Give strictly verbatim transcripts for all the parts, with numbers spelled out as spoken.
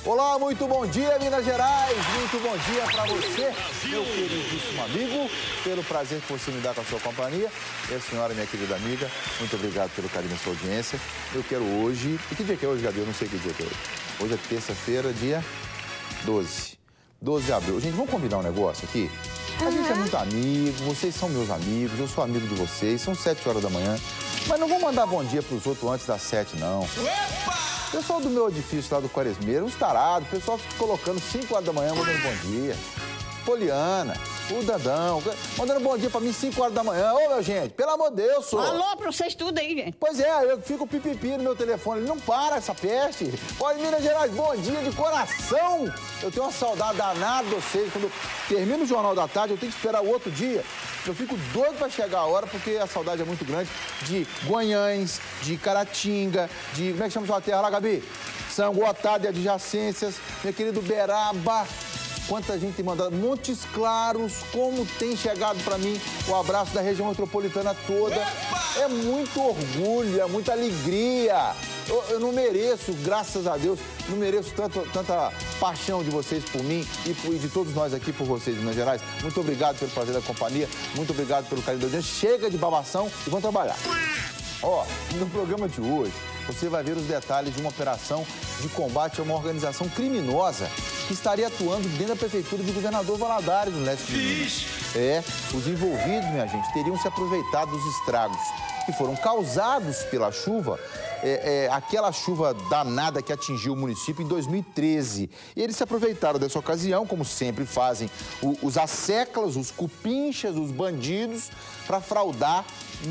Olá, muito bom dia, Minas Gerais. Muito bom dia para você, meu queridíssimo amigo. Pelo prazer que você me dá com a sua companhia. E a senhora, minha querida amiga, muito obrigado pelo carinho da sua audiência. Eu quero hoje... E que dia que é hoje, Gabi? Eu não sei que dia que é hoje. Hoje é terça-feira, dia doze. doze de abril. Gente, vamos combinar um negócio aqui? A gente é muito amigo, vocês são meus amigos, eu sou amigo de vocês. São sete horas da manhã. Mas não vou mandar bom dia para os outros antes das sete, não. Opa! O pessoal do meu edifício lá do Quaresmeiro, uns tarados, o pessoal fica colocando cinco horas da manhã mandando bom dia. Poliana, o Dandão, mandando bom dia pra mim cinco horas da manhã. Ô, meu gente, pelo amor de Deus, senhor. Alô pra vocês tudo aí, gente. Pois é, eu fico pipipi no meu telefone, ele não para essa peste. Olha, Minas Gerais, bom dia de coração. Eu tenho uma saudade danada de vocês. Quando termino o Jornal da Tarde, eu tenho que esperar o outro dia. Eu fico doido pra chegar a hora, porque a saudade é muito grande de Guanhães, de Caratinga, de... Como é que chama sua terra lá, Gabi? São Gotardo e adjacências, meu querido Beraba. Quanta gente tem mandado. Montes Claros, como tem chegado pra mim o abraço da região metropolitana toda. É muito orgulho, é muita alegria. Eu, eu não mereço, graças a Deus, não mereço tanto, tanta paixão de vocês por mim e, por, e de todos nós aqui por vocês, Minas Gerais. Muito obrigado pelo prazer da companhia, muito obrigado pelo carinho da audiência. Chega de babação e vamos trabalhar. Ó, no programa de hoje, você vai ver os detalhes de uma operação de combate a uma organização criminosa que estaria atuando dentro da prefeitura do governador Valadares, no leste de Minas. É, os envolvidos, minha gente, teriam se aproveitado dos estragos que foram causados pela chuva, é, é, aquela chuva danada que atingiu o município em dois mil e treze. E eles se aproveitaram dessa ocasião, como sempre fazem o, os asseclas, os cupinchas, os bandidos, para fraudar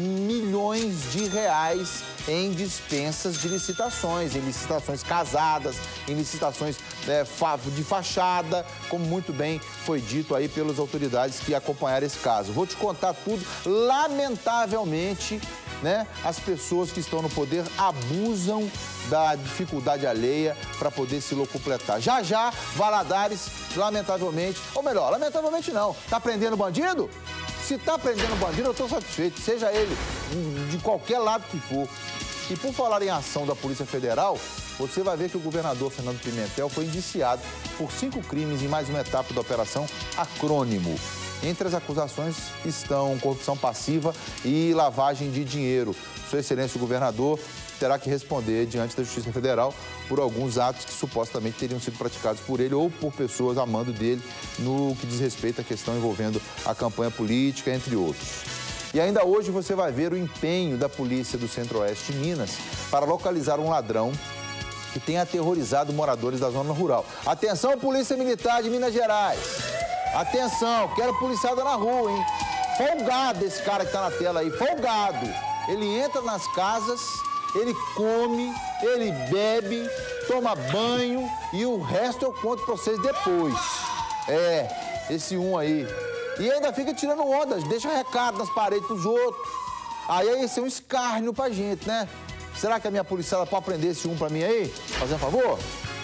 milhões de reais em dispensas de licitações, em licitações casadas, em licitações é, de fachada, como muito bem foi dito aí pelas autoridades que acompanharam esse caso. Vou te contar tudo. Lamentavelmente, né, as pessoas que estão no poder abusam da dificuldade alheia para poder se locupletar. Já já, Valadares, lamentavelmente, ou melhor, lamentavelmente não, tá prendendo bandido? Se tá prendendo bandido, eu tô satisfeito, seja ele de qualquer lado que for. E por falar em ação da Polícia Federal, você vai ver que o governador Fernando Pimentel foi indiciado por cinco crimes em mais uma etapa da Operação Acrônimo. Entre as acusações estão corrupção passiva e lavagem de dinheiro. Sua Excelência o governador terá que responder diante da Justiça Federal por alguns atos que supostamente teriam sido praticados por ele ou por pessoas a mando dele no que diz respeito à questão envolvendo a campanha política, entre outros. E ainda hoje você vai ver o empenho da Polícia do Centro-Oeste de Minas para localizar um ladrão que tem aterrorizado moradores da zona rural. Atenção, Polícia Militar de Minas Gerais! Atenção, quero policiada na rua, hein? Folgado esse cara que tá na tela aí, folgado. Ele entra nas casas, ele come, ele bebe, toma banho e o resto eu conto pra vocês depois. É, esse um aí. E ainda fica tirando ondas, deixa recado nas paredes pros outros. Aí esse é um escárnio pra gente, né? Será que a minha policiada pode prender esse um pra mim aí? Fazendo um favor?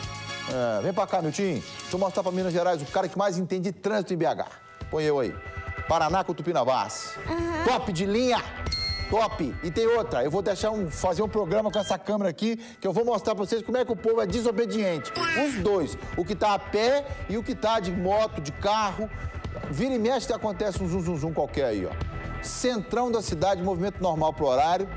É, vem pra cá, Miltinho. Deixa eu mostrar pra Minas Gerais o cara que mais entende de trânsito em B H. Põe eu aí. Paraná com Tupinambás. Uhum. Top de linha. Top. E tem outra. Eu vou deixar um, fazer um programa com essa câmera aqui que eu vou mostrar pra vocês como é que o povo é desobediente. Os dois. O que tá a pé e o que tá de moto, de carro. Vira e mexe, acontece um zum, zum, zum qualquer aí, ó. Centrão da cidade, movimento normal pro horário.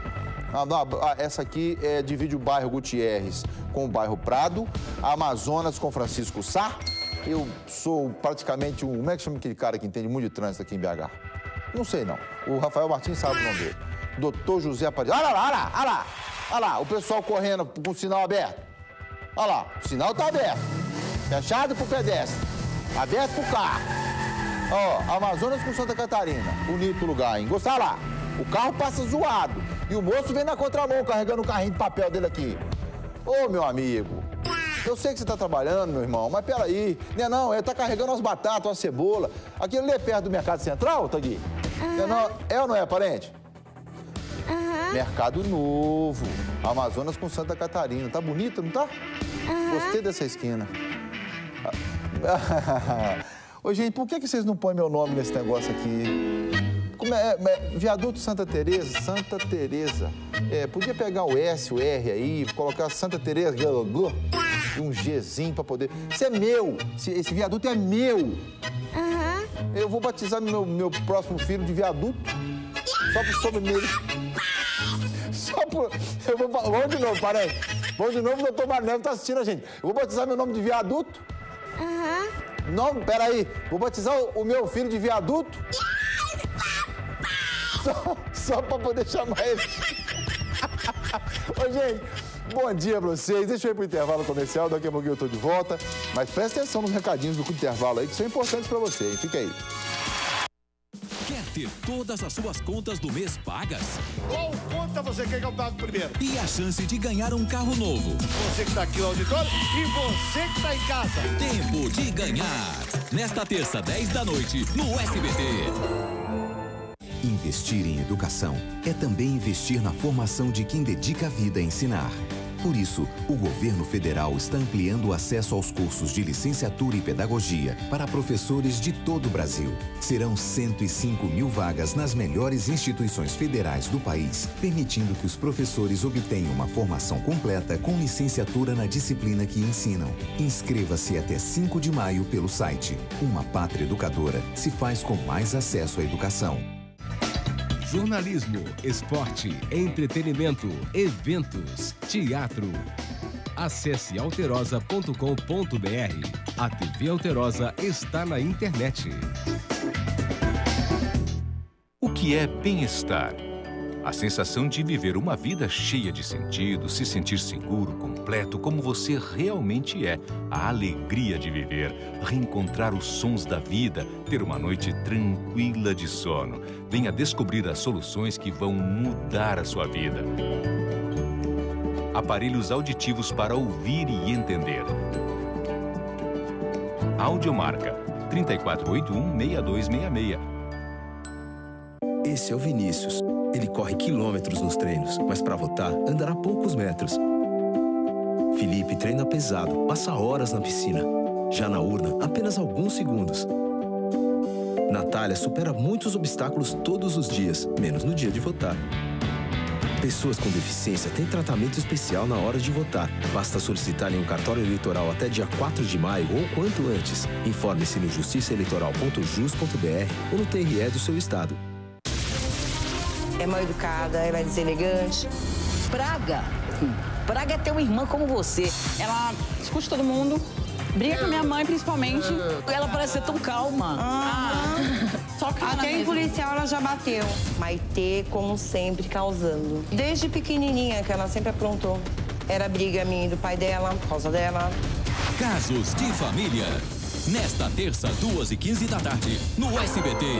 Essa aqui é, divide o bairro Gutierrez com o bairro Prado, a Amazonas com Francisco Sá. Eu sou praticamente um... Como é que chama aquele cara que entende muito de trânsito aqui em B H? Não sei, não. O Rafael Martins sabe o nome dele. doutor José Aparecido. Olha lá, olha lá, olha lá. Olha lá, o pessoal correndo com o sinal aberto. Olha lá, o sinal tá aberto. Fechado pro pedestre. Aberto pro carro. Ó, Amazonas com Santa Catarina. Bonito lugar, hein? Gostar lá. O carro passa zoado. E o moço vem na contramão, carregando o carrinho de papel dele aqui. Ô, meu amigo, eu sei que você tá trabalhando, meu irmão, mas peraí. Não é não, ele tá carregando umas batatas, uma cebola. Aquilo ali é perto do Mercado Central, Tagui? Uhum. Não é, não, é ou não é, parente? Uhum. Mercado Novo. Amazonas com Santa Catarina. Tá bonito, não tá? Uhum. Gostei dessa esquina. Ô, gente, por que, que vocês não põem meu nome nesse negócio aqui? Como é, é, Viaduto Santa Teresa, Santa Teresa. É, podia pegar o S, o R aí, colocar Santa Teresa, e um Gzinho pra poder... Isso é meu, esse, esse viaduto é meu. Uhum. Eu vou batizar meu, meu próximo filho de viaduto, só por sobrenome. Só por... Eu vou... Vamos de novo, parei. Vamos de novo, o doutor Marnel tá assistindo a gente. Eu vou batizar meu nome de viaduto. Uhum. Não, peraí. Vou batizar o, o meu filho de viaduto. Só, só pra poder chamar ele. Ô, gente, bom dia pra vocês. Deixa eu ir pro intervalo comercial, daqui a pouquinho eu tô de volta. Mas presta atenção nos recadinhos do intervalo aí, que são importantes pra você, hein? Fica aí. Quer ter todas as suas contas do mês pagas? Qual conta você quer que eu pague primeiro? E a chance de ganhar um carro novo? Você que tá aqui no auditório e você que tá em casa. Tempo de ganhar. Nesta terça, dez da noite, no S B T. Investir em educação é também investir na formação de quem dedica a vida a ensinar. Por isso, o governo federal está ampliando o acesso aos cursos de licenciatura e pedagogia para professores de todo o Brasil. Serão cento e cinco mil vagas nas melhores instituições federais do país, permitindo que os professores obtenham uma formação completa com licenciatura na disciplina que ensinam. Inscreva-se até cinco de maio pelo site. Uma pátria educadora se faz com mais acesso à educação. Jornalismo, esporte, entretenimento, eventos, teatro. Acesse alterosa ponto com ponto br. A T V Alterosa está na internet. O que é bem-estar? A sensação de viver uma vida cheia de sentido, se sentir seguro, completo, como você realmente é. A alegria de viver, reencontrar os sons da vida, ter uma noite tranquila de sono. Venha descobrir as soluções que vão mudar a sua vida. Aparelhos auditivos para ouvir e entender. Audiomarca, três quatro oito um, seis dois seis seis. Esse é o Vinícius. Ele corre quilômetros nos treinos, mas para votar andará poucos metros. Felipe treina pesado, passa horas na piscina. Já na urna, apenas alguns segundos. Natália supera muitos obstáculos todos os dias, menos no dia de votar. Pessoas com deficiência têm tratamento especial na hora de votar. Basta solicitar em um cartório eleitoral até dia quatro de maio ou quanto antes. Informe-se no justiça eleitoral ponto jus ponto br ou no T R E do seu estado. É mal educada, ela é deselegante. Praga. Praga é ter uma irmã como você. Ela discute todo mundo, briga com a minha mãe, principalmente. Ela parece ser tão calma. Ah. Só que até em policial ela já bateu. Maitê, como sempre, causando. Desde pequenininha, que ela sempre aprontou. Era briga minha e do pai dela, por causa dela. Casos de família. Nesta terça, duas e quinze da tarde, no S B T.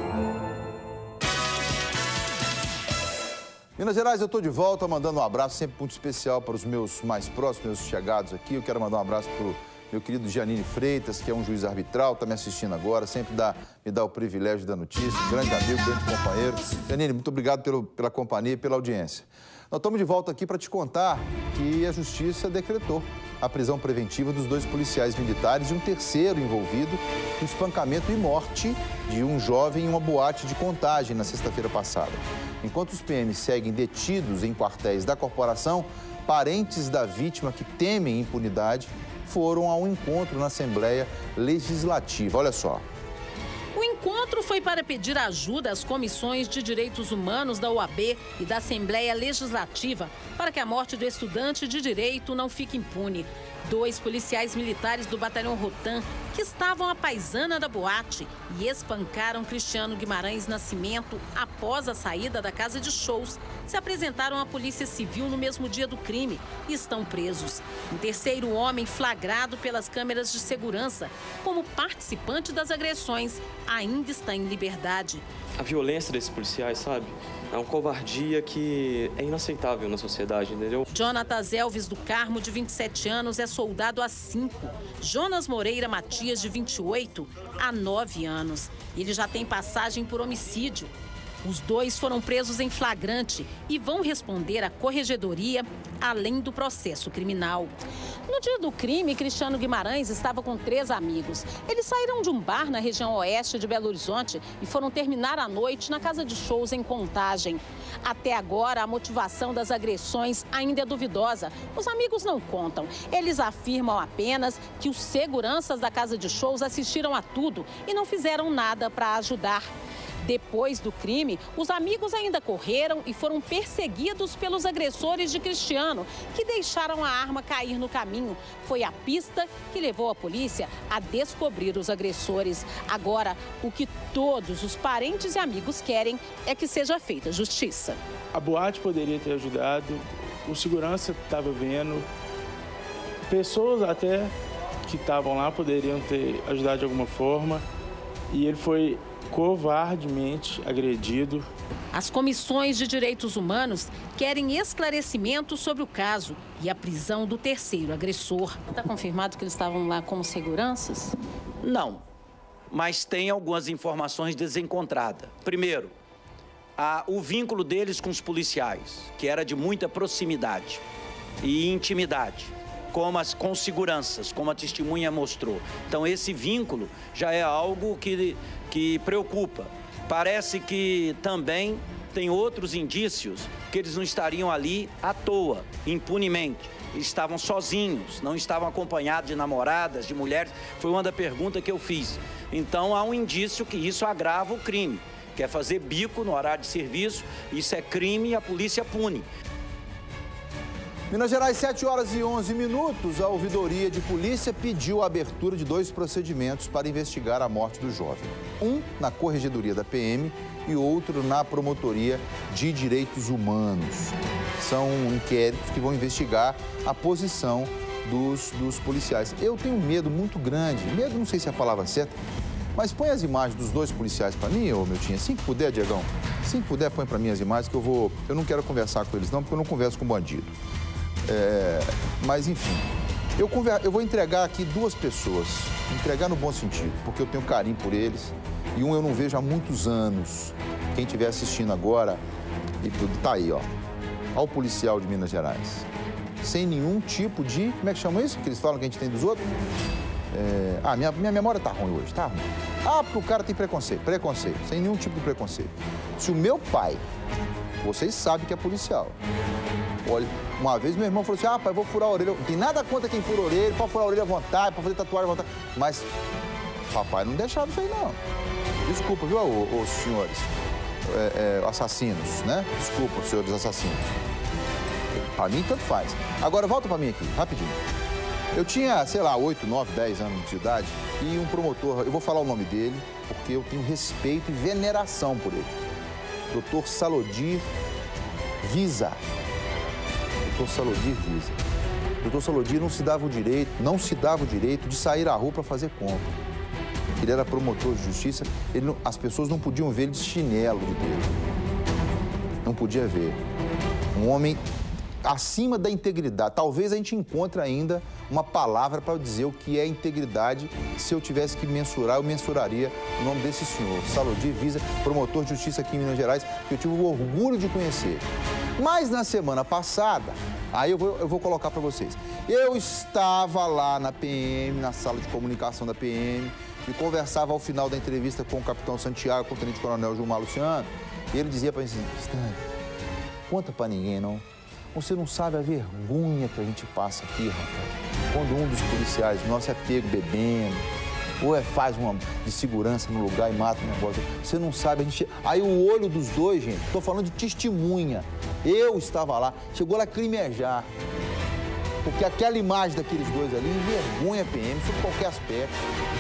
Minas Gerais, eu estou de volta, mandando um abraço sempre muito especial para os meus mais próximos, meus chegados aqui. Eu quero mandar um abraço para o meu querido Giannini Freitas, que é um juiz arbitral, está me assistindo agora, sempre dá, me dá o privilégio da notícia, um grande amigo, grande companheiro. Giannini, muito obrigado pelo, pela companhia e pela audiência. Nós estamos de volta aqui para te contar que a Justiça decretou a prisão preventiva dos dois policiais militares e um terceiro envolvido no espancamento e morte de um jovem em uma boate de Contagem na sexta-feira passada. Enquanto os P Ms seguem detidos em quartéis da corporação, parentes da vítima que temem impunidade foram ao encontro na Assembleia Legislativa. Olha só. O encontro foi para pedir ajuda às comissões de direitos humanos da O A B e da Assembleia Legislativa para que a morte do estudante de direito não fique impune. Dois policiais militares do batalhão Rotan, que estavam à paisana da boate e espancaram Cristiano Guimarães Nascimento após a saída da casa de shows, se apresentaram à Polícia Civil no mesmo dia do crime e estão presos. Um terceiro homem flagrado pelas câmeras de segurança como participante das agressões ainda está em liberdade. A violência desses policiais, sabe? É uma covardia que é inaceitável na sociedade, entendeu? Jonatas Elvis do Carmo, de vinte e sete anos, é soldado há cinco. Jonas Moreira Matias, de vinte e oito, há nove anos. Ele já tem passagem por homicídio. Os dois foram presos em flagrante e vão responder à corregedoria, além do processo criminal. No dia do crime, Cristiano Guimarães estava com três amigos. Eles saíram de um bar na região oeste de Belo Horizonte e foram terminar a noite na casa de shows em Contagem. Até agora, a motivação das agressões ainda é duvidosa. Os amigos não contam. Eles afirmam apenas que os seguranças da casa de shows assistiram a tudo e não fizeram nada para ajudar. Depois do crime, os amigos ainda correram e foram perseguidos pelos agressores de Cristiano, que deixaram a arma cair no caminho. Foi a pista que levou a polícia a descobrir os agressores. Agora, o que todos os parentes e amigos querem é que seja feita justiça. A boate poderia ter ajudado, o segurança estava vendo, pessoas até que estavam lá poderiam ter ajudado de alguma forma, e ele foi covardemente agredido. As comissões de direitos humanos querem esclarecimento sobre o caso e a prisão do terceiro agressor. Está confirmado que eles estavam lá como seguranças? Não, mas tem algumas informações desencontradas. Primeiro, a, o vínculo deles com os policiais, que era de muita proximidade e intimidade, como as, com seguranças, como a testemunha mostrou. Então, esse vínculo já é algo que, que preocupa. Parece que também tem outros indícios que eles não estariam ali à toa, impunemente. Estavam sozinhos, não estavam acompanhados de namoradas, de mulheres. Foi uma das perguntas que eu fiz. Então, há um indício que isso agrava o crime. Quer fazer bico no horário de serviço, isso é crime e a polícia pune. Minas Gerais, sete horas e onze minutos, a ouvidoria de polícia pediu a abertura de dois procedimentos para investigar a morte do jovem. Um na corregedoria da P M e outro na promotoria de direitos humanos. São inquéritos que vão investigar a posição dos, dos policiais. Eu tenho medo muito grande, medo não sei se é a palavra certa, mas põe as imagens dos dois policiais para mim, ô meu tinha, assim que puder, Diegão, assim que puder, põe para mim as imagens que eu vou, eu não quero conversar com eles não, porque eu não converso com bandido. É, mas, enfim, eu, conver... eu vou entregar aqui duas pessoas, entregar no bom sentido, porque eu tenho carinho por eles, e um eu não vejo há muitos anos. Quem estiver assistindo agora, e tudo tá aí, ó, ó o policial de Minas Gerais, sem nenhum tipo de, como é que chama isso? Que eles falam que a gente tem dos outros? É... Ah, minha, minha memória tá ruim hoje, tá ruim. Ah, porque o cara tem preconceito, preconceito, sem nenhum tipo de preconceito. Se o meu pai, vocês sabem que é policial, olha, uma vez meu irmão falou assim, ah, pai, vou furar a orelha. Não tem nada contra quem fura a orelha, pode furar a orelha à vontade, pode fazer tatuagem à vontade. Mas papai não deixava isso aí, não. Desculpa, viu, ô, ô senhores é, é, assassinos, né? Desculpa, senhores assassinos. Pra mim, tanto faz. Agora, volta pra mim aqui, rapidinho. Eu tinha, sei lá, oito, nove, dez anos de idade e um promotor, eu vou falar o nome dele, porque eu tenho respeito e veneração por ele. doutor Salodir Visa. doutor Salodir Visa. doutor Salodir não se dava o direito, não se dava o direito de sair à rua para fazer compra. Ele era promotor de justiça, ele não, as pessoas não podiam ver ele de chinelo de dedo. Não podia ver. Um homem acima da integridade. Talvez a gente encontre ainda uma palavra para dizer o que é integridade. Se eu tivesse que mensurar, eu mensuraria o nome desse senhor, Salodir Visa, promotor de justiça aqui em Minas Gerais, que eu tive o orgulho de conhecer. Mas na semana passada, aí eu vou, eu vou colocar para vocês, eu estava lá na P M, na sala de comunicação da P M, e conversava ao final da entrevista com o capitão Santiago, com o tenente-coronel Gilmar Luciano, e ele dizia para mim assim, Stanley, conta para ninguém não, você não sabe a vergonha que a gente passa aqui, rapaz, quando um dos policiais nossos é pego bebendo, ou é faz uma de segurança no lugar e mata um negócio. Você não sabe, a gente... Aí o olho dos dois, gente, tô falando de testemunha. Eu estava lá, chegou lá a crimejar. Porque aquela imagem daqueles dois ali envergonha a P M sob qualquer aspecto.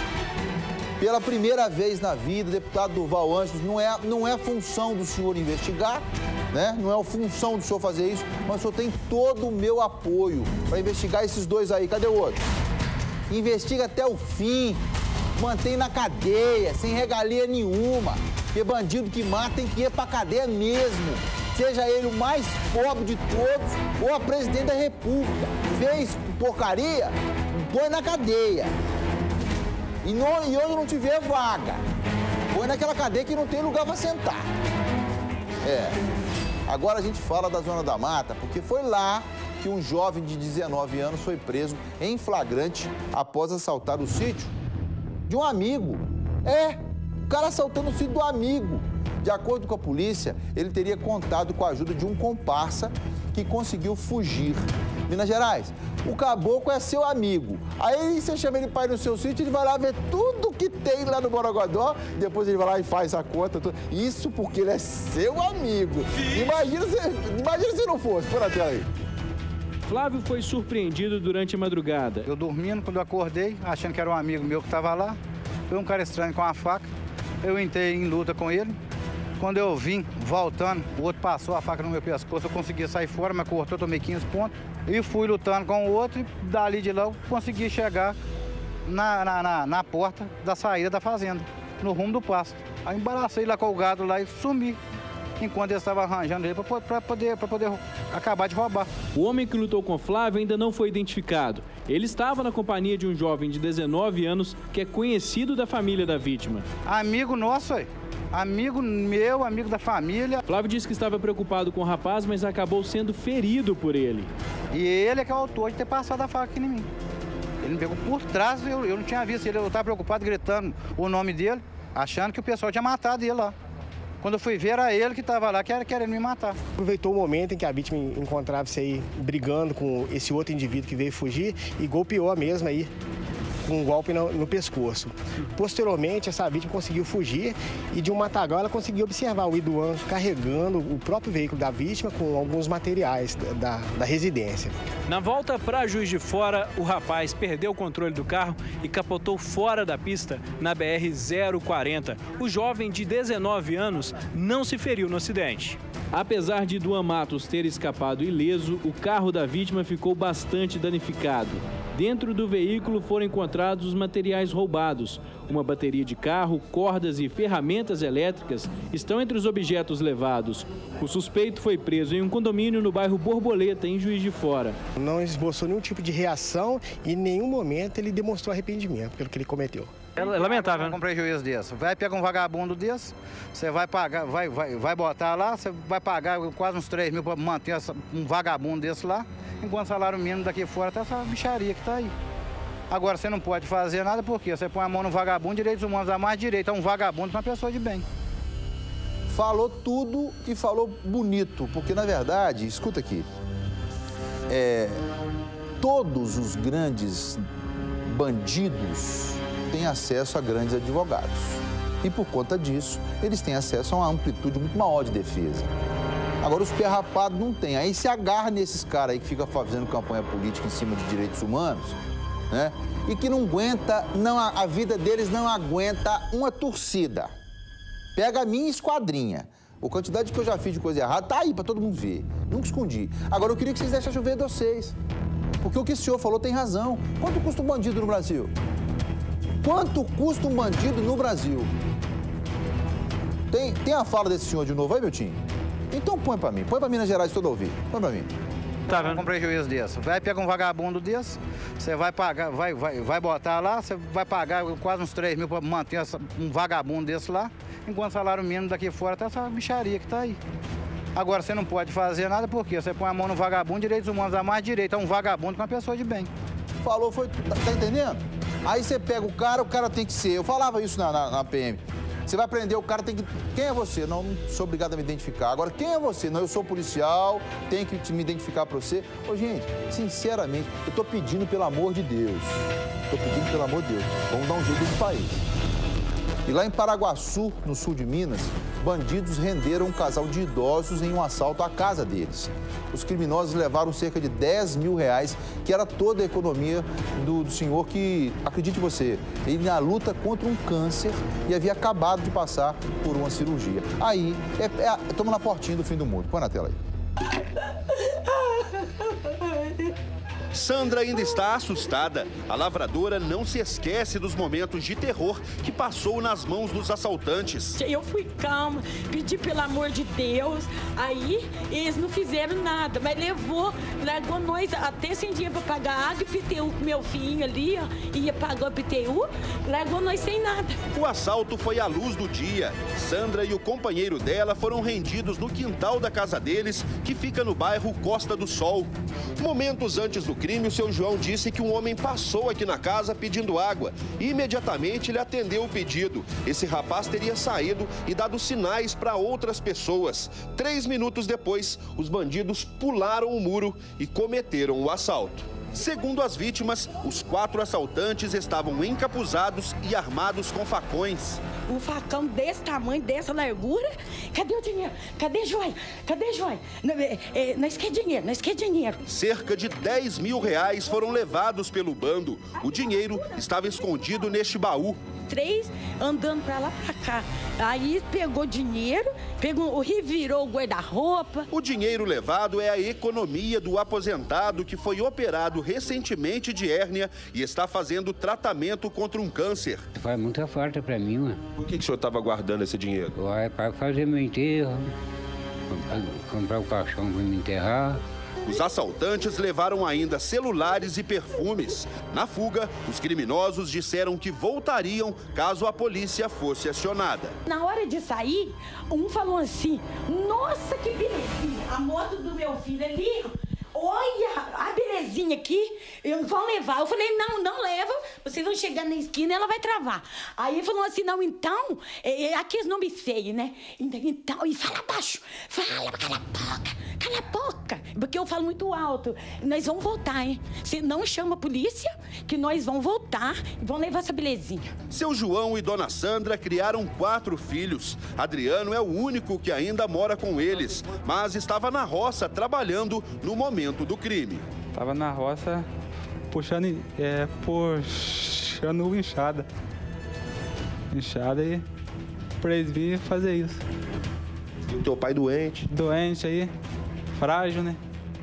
Pela primeira vez na vida, deputado Durval Anjos, não é, não é função do senhor investigar, né? Não é a função do senhor fazer isso, mas o senhor tem todo o meu apoio para investigar esses dois aí. Cadê o outro? Investiga até o fim. Mantém na cadeia, sem regalia nenhuma. Porque bandido que mata tem que ir pra cadeia mesmo. Seja ele o mais pobre de todos ou a presidente da República. Fez porcaria, põe na cadeia. E, não, e onde não tiver vaga, põe naquela cadeia que não tem lugar pra sentar. É. Agora a gente fala da Zona da Mata, porque foi lá que um jovem de dezenove anos foi preso em flagrante após assaltar o sítio de um amigo. É, o cara assaltando o sítio do amigo. De acordo com a polícia, ele teria contado com a ajuda de um comparsa que conseguiu fugir. Minas Gerais, o caboclo é seu amigo. Aí você chama ele para ir no seu sítio, ele vai lá ver tudo que tem lá no Borogodó, depois ele vai lá e faz a conta. Tudo. Isso porque ele é seu amigo. Imagina se, imagina se não fosse. Por até aí. Flávio foi surpreendido durante a madrugada. Eu dormindo, quando eu acordei, achando que era um amigo meu que estava lá, foi um cara estranho com uma faca. Eu entrei em luta com ele. Quando eu vim voltando, o outro passou a faca no meu pescoço, eu consegui sair fora, mas cortou, tomei quinze pontos. E fui lutando com o outro e dali de lá eu consegui chegar na, na, na, na porta da saída da fazenda, no rumo do pasto. Aí embaracei lá com o gado lá e sumi, enquanto ele estava arranjando ele para poder, para poder acabar de roubar. O homem que lutou com Flávio ainda não foi identificado. Ele estava na companhia de um jovem de dezenove anos que é conhecido da família da vítima. Amigo nosso, aí. Amigo meu, amigo da família. Flávio disse que estava preocupado com o rapaz, mas acabou sendo ferido por ele. E ele é que é o autor de ter passado a faca aqui em mim. Ele me pegou por trás, eu, eu não tinha visto ele, eu estava preocupado gritando o nome dele, achando que o pessoal tinha matado ele lá. Quando eu fui ver, era ele que estava lá, que era querendo me matar. Aproveitou o momento em que a vítima encontrava-se aí brigando com esse outro indivíduo que veio fugir e golpeou a mesma aí, com um golpe no, no pescoço. Posteriormente, essa vítima conseguiu fugir e de um matagal ela conseguiu observar o Iduan carregando o próprio veículo da vítima com alguns materiais da, da, da residência. Na volta para Juiz de Fora, o rapaz perdeu o controle do carro e capotou fora da pista na B R zero quarenta. O jovem de dezenove anos não se feriu no acidente. Apesar de Iduan Matos ter escapado ileso, o carro da vítima ficou bastante danificado. Dentro do veículo foram encontrados os materiais roubados. Uma bateria de carro, cordas e ferramentas elétricas estão entre os objetos levados. O suspeito foi preso em um condomínio no bairro Borboleta, em Juiz de Fora. Não esboçou nenhum tipo de reação e em nenhum momento ele demonstrou arrependimento pelo que ele cometeu. É lamentável, né? Com um prejuízo desse. Vai pegar um vagabundo desse, você vai pagar, vai, vai, vai botar lá, você vai pagar quase uns três mil para manter essa, um vagabundo desse lá, enquanto o salário mínimo daqui fora tá essa bicharia que tá aí. Agora você não pode fazer nada porque você põe a mão no vagabundo, direitos humanos dá mais direito a um vagabundo que uma pessoa de bem. Falou tudo e falou bonito, porque na verdade, escuta aqui, é, todos os grandes bandidos têm acesso a grandes advogados. E por conta disso, eles têm acesso a uma amplitude muito maior de defesa. Agora, os perrapados não têm. Aí se agarra nesses caras aí que ficam fazendo campanha política em cima de direitos humanos, né? E que não aguenta, não, a vida deles não aguenta uma torcida. Pega a minha esquadrinha. A quantidade que eu já fiz de coisa errada tá aí pra todo mundo ver. Nunca escondi. Agora, eu queria que vocês deixassem eu ver de vocês. Porque o que o senhor falou tem razão. Quanto custa um bandido no Brasil? Quanto custa um bandido no Brasil? Tem, tem a fala desse senhor de novo aí, meu time? Então põe pra mim. Põe pra Minas Gerais todo ouvir. Põe pra mim. Tá vendo? Com um prejuízo desse. Vai pegar um vagabundo desse, você vai pagar, vai, vai, vai botar lá, você vai pagar quase uns três mil para manter essa, um vagabundo desse lá, enquanto o salário mínimo daqui fora tá essa bicharia que tá aí. Agora você não pode fazer nada porque você põe a mão no vagabundo, direitos humanos dá mais direito a um vagabundo que uma pessoa de bem. Falou, foi. Tá, tá entendendo? Aí você pega o cara, o cara tem que ser. Eu falava isso na, na, na P M. Você vai prender o cara, tem que... Quem é você? Não, não sou obrigado a me identificar. Agora, quem é você? Não, eu sou policial, tenho que me identificar pra você. Ô, gente, sinceramente, eu tô pedindo pelo amor de Deus. Tô pedindo pelo amor de Deus. Vamos dar um jeito nesse país. E lá em Paraguaçu, no sul de Minas, bandidos renderam um casal de idosos em um assalto à casa deles. Os criminosos levaram cerca de dez mil reais, que era toda a economia do, do senhor que, acredite você, ele na luta contra um câncer e havia acabado de passar por uma cirurgia. Aí, estamos é, é, na portinha do fim do mundo. Põe na tela aí. Sandra ainda está assustada. A lavradora não se esquece dos momentos de terror que passou nas mãos dos assaltantes. Eu fui calma, pedi pelo amor de Deus, aí eles não fizeram nada, mas levou, largou nós até sem dinheiro para pagar água e P T U com meu filho ali, ó, ia pagar o P T U, largou nós sem nada. O assalto foi à luz do dia. Sandra e o companheiro dela foram rendidos no quintal da casa deles, que fica no bairro Costa do Sol. Momentos antes do crime, o seu João disse que um homem passou aqui na casa pedindo água e imediatamente ele atendeu o pedido. Esse rapaz teria saído e dado sinais para outras pessoas. Três minutos depois, os bandidos pularam o muro e cometeram o assalto. Segundo as vítimas, os quatro assaltantes estavam encapuzados e armados com facões. Um facão desse tamanho, dessa largura. Cadê o dinheiro? Cadê joia? Cadê joia? É, é, nós quer dinheiro, nós quer dinheiro. Cerca de dez mil reais foram levados pelo bando. O dinheiro estava escondido neste baú. Três andando pra lá pra cá. Aí pegou dinheiro, pegou, revirou o guarda-roupa. O dinheiro levado é a economia do aposentado que foi operado recentemente de hérnia e está fazendo tratamento contra um câncer. Faz muita falta pra mim, mano. Por que, que o senhor estava guardando esse dinheiro? Vai para fazer meu enterro, comprar o caixão para me enterrar. Os assaltantes levaram ainda celulares e perfumes. Na fuga, os criminosos disseram que voltariam caso a polícia fosse acionada. Na hora de sair, um falou assim, nossa, que belezinha, a moto do meu filho ali, olha, a belezinha aqui, vão levar. Eu falei, não, não leva, vocês vão chegar na esquina e ela vai travar. Aí ele falou assim, não, então, é, aqueles nomes feios, né? Então, e fala baixo, fala, cala a boca, cala a boca, porque eu falo muito alto. Nós vamos voltar, hein? Você não chama a polícia, que nós vamos voltar e vão levar essa belezinha. Seu João e Dona Sandra criaram quatro filhos. Adriano é o único que ainda mora com eles, mas estava na roça trabalhando no momento do crime. Tava na roça puxando, é, puxando enxada. Enxada e pra eles virem fazer isso. E o teu pai doente? Doente aí, frágil, né?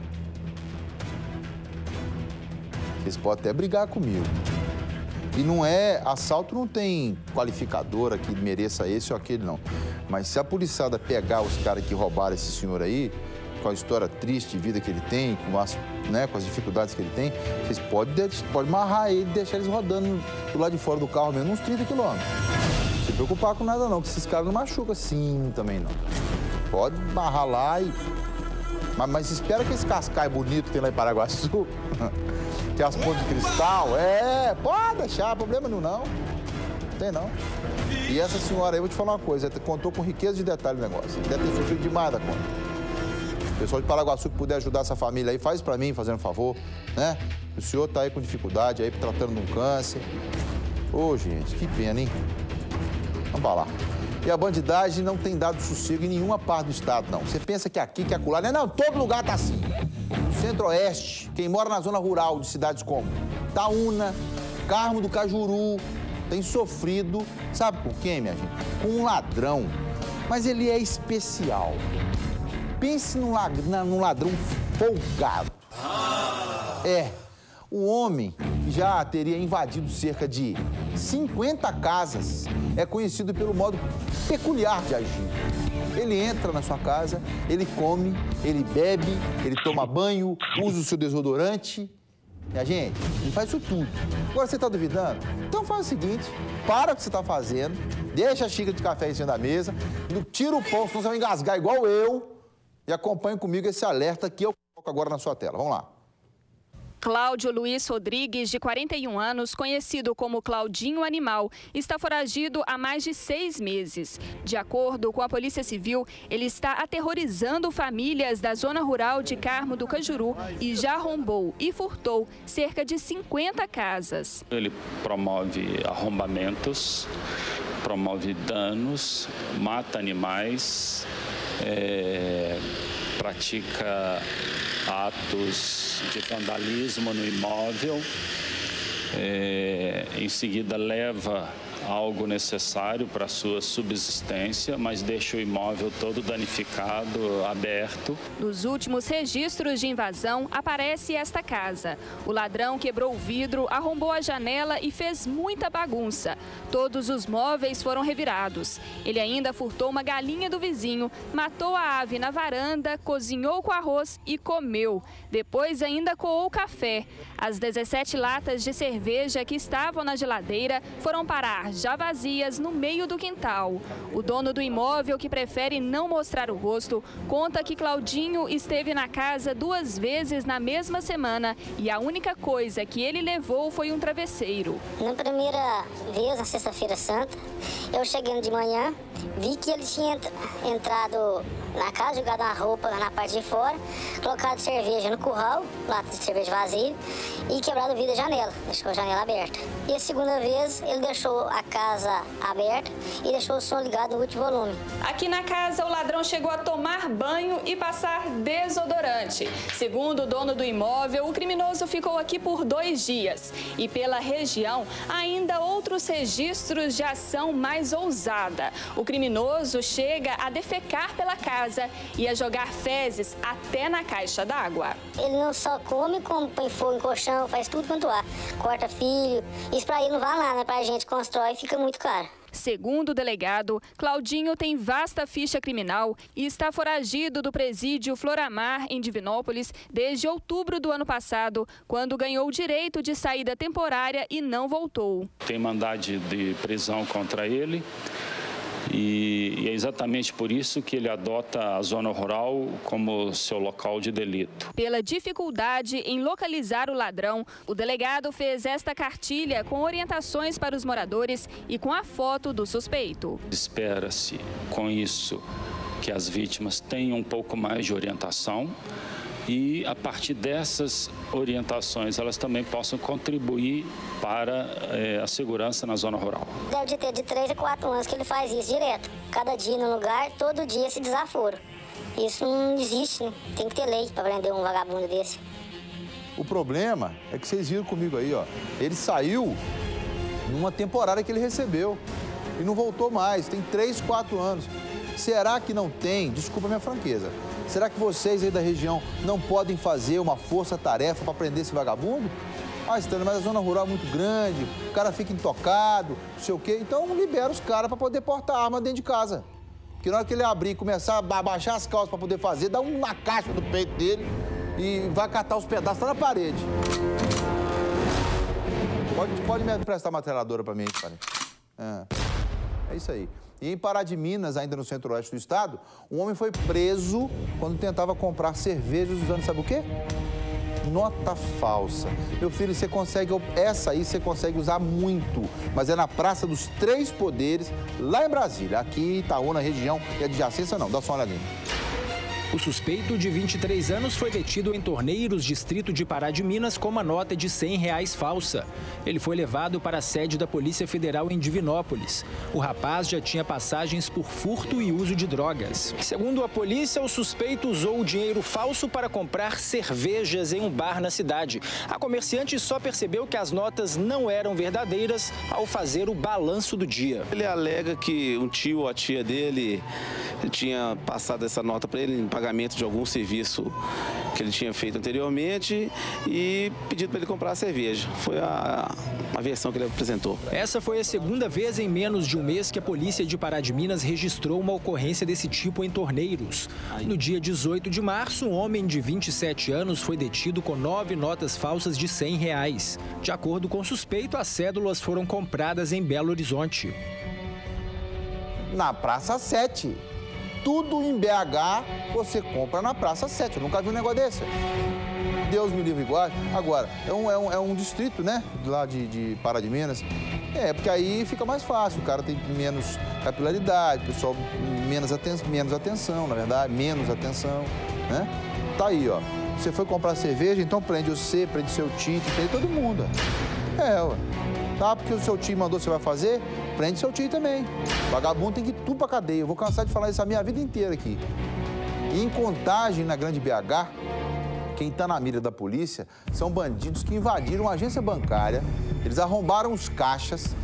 Eles podem até brigar comigo. E não é, assalto não tem qualificadora que mereça esse ou aquele, não. Mas se a policiada pegar os caras que roubaram esse senhor aí, com a história triste de vida que ele tem, com as, né, com as dificuldades que ele tem, vocês podem, podem amarrar ele e deixar eles rodando do lado de fora do carro mesmo, uns trinta quilômetros. Não se preocupar com nada não, que esses caras não machucam assim também não. Pode amarrar lá e... Mas, mas espera que esse cascai bonito que tem lá em Paraguaçu, que é as pontes de cristal, é, pode deixar, problema não, não. Não tem não. E essa senhora aí, eu vou te falar uma coisa, contou com riqueza de detalhe o negócio. Deve ter sofrido demais da conta. O pessoal de Paraguaçu que puder ajudar essa família aí, faz pra mim, fazendo um favor, né? O senhor tá aí com dificuldade, aí tratando de um câncer. Ô, gente, que pena, hein? Vamos pra lá. E a bandidagem não tem dado sossego em nenhuma parte do estado, não. Você pensa que aqui, que acolá, não, não, todo lugar tá assim. Centro-Oeste, quem mora na zona rural de cidades como Itaúna, Carmo do Cajuru, tem sofrido, sabe com quem, minha gente? Com um ladrão. Mas ele é especial. Pense num ladrão, num ladrão folgado. É, o homem já teria invadido cerca de cinquenta casas. É conhecido pelo modo peculiar de agir. Ele entra na sua casa, ele come, ele bebe, ele toma banho, usa o seu desodorante. E a gente, ele faz isso tudo. Agora você está duvidando? Então faz o seguinte, para o que você está fazendo, deixa a xícara de café em cima da mesa, tira o pão, senão você vai engasgar igual eu. E acompanhe comigo esse alerta que eu coloco agora na sua tela. Vamos lá. Cláudio Luiz Rodrigues, de quarenta e um anos, conhecido como Claudinho Animal, está foragido há mais de seis meses. De acordo com a Polícia Civil, ele está aterrorizando famílias da zona rural de Carmo do Cajuru e já arrombou e furtou cerca de cinquenta casas. Ele promove arrombamentos, promove danos, mata animais, é, pratica atos de vandalismo no imóvel, é, em seguida leva algo necessário para a sua subsistência, mas deixa o imóvel todo danificado, aberto. Nos últimos registros de invasão, aparece esta casa. O ladrão quebrou o vidro, arrombou a janela e fez muita bagunça. Todos os móveis foram revirados. Ele ainda furtou uma galinha do vizinho, matou a ave na varanda, cozinhou com arroz e comeu. Depois ainda coou café. As dezessete latas de cerveja que estavam na geladeira foram parar já vazias no meio do quintal. O dono do imóvel, que prefere não mostrar o rosto, conta que Claudinho esteve na casa duas vezes na mesma semana e a única coisa que ele levou foi um travesseiro. Na primeira vez, na sexta-feira santa, eu cheguei de manhã, vi que ele tinha entrado na casa, jogado uma roupa na parte de fora, colocado cerveja no curral, lata de cerveja vazia, e quebrado o vidro da janela, deixou a janela aberta. E a segunda vez, ele deixou a casa aberta e deixou o som ligado no último volume. Aqui na casa, o ladrão chegou a tomar banho e passar desodorante. Segundo o dono do imóvel, o criminoso ficou aqui por dois dias. E pela região, ainda outros registros de ação mais ousada. O criminoso chega a defecar pela casa e a jogar fezes até na caixa d'água. Ele não só come, como põe fogo em colchão, faz tudo quanto há. Corta filho. Isso pra ele não vale nada, né? Pra gente constrói fica muito caro. Segundo o delegado, Claudinho tem vasta ficha criminal e está foragido do presídio Floramar, em Divinópolis, desde outubro do ano passado, quando ganhou o direito de saída temporária e não voltou. Tem mandado de prisão contra ele. E é exatamente por isso que ele adota a zona rural como seu local de delito. Pela dificuldade em localizar o ladrão, o delegado fez esta cartilha com orientações para os moradores e com a foto do suspeito. Espera-se, com isso, que as vítimas tenham um pouco mais de orientação e, a partir dessas orientações, elas também possam contribuir para é, a segurança na zona rural. Deve de ter de três a quatro anos que ele faz isso direto. Cada dia no lugar, todo dia esse desaforo. Isso não existe, né? Tem que ter lei para prender um vagabundo desse. O problema é que vocês viram comigo aí, ó. Ele saiu numa temporada que ele recebeu e não voltou mais. Tem três, quatro anos. Será que não tem? Desculpa a minha franqueza. Será que vocês aí da região não podem fazer uma força-tarefa para prender esse vagabundo? Ah, Stênio, mas a zona rural é muito grande, o cara fica intocado, não sei o quê. Então libera os caras para poder portar arma dentro de casa. Porque na hora que ele abrir e começar a baixar as calças para poder fazer, dá uma caixa no peito dele e vai catar os pedaços lá na parede. Pode, pode me emprestar uma metralhadora para mim, cara. É. é isso aí. E em Pará de Minas, ainda no centro-oeste do estado, um homem foi preso quando tentava comprar cervejas usando, sabe o quê? Nota falsa. Meu filho, você consegue, essa aí você consegue usar muito, mas é na Praça dos Três Poderes, lá em Brasília. Aqui em Itaúna, região e adjacência não, dá só uma olhadinha. O suspeito, de vinte e três anos, foi detido em Torneiros, distrito de Pará de Minas, com uma nota de cem reais falsa. Ele foi levado para a sede da Polícia Federal em Divinópolis. O rapaz já tinha passagens por furto e uso de drogas. Segundo a polícia, o suspeito usou o dinheiro falso para comprar cervejas em um bar na cidade. A comerciante só percebeu que as notas não eram verdadeiras ao fazer o balanço do dia. Ele alega que um tio ou a tia dele tinha passado essa nota para ele em pagamento de algum serviço que ele tinha feito anteriormente e pedido para ele comprar a cerveja. Foi a, a versão que ele apresentou. Essa foi a segunda vez em menos de um mês que a polícia de Pará de Minas registrou uma ocorrência desse tipo em Torneiros. No dia dezoito de março, um homem de vinte e sete anos foi detido com nove notas falsas de cem reais. De acordo com o suspeito, as cédulas foram compradas em Belo Horizonte. Na Praça sete. Tudo em B H você compra na Praça sete. Eu nunca vi um negócio desse. Deus me livre igual. Agora, é um, é um, é um distrito, né? Lá de, de Pará de Minas. É, porque aí fica mais fácil. O cara tem menos capilaridade, o pessoal menos, aten menos atenção, na verdade, menos atenção, né? Tá aí, ó. Você foi comprar cerveja, então prende você, prende seu tio, prende todo mundo. É, ué. Tá? Porque o seu tio mandou, você vai fazer? Prende seu tio também. Vagabundo tem que ir tudo pra cadeia. Eu vou cansar de falar isso a minha vida inteira aqui. E em Contagem, na Grande B H, quem tá na mira da polícia são bandidos que invadiram uma agência bancária, eles arrombaram os caixas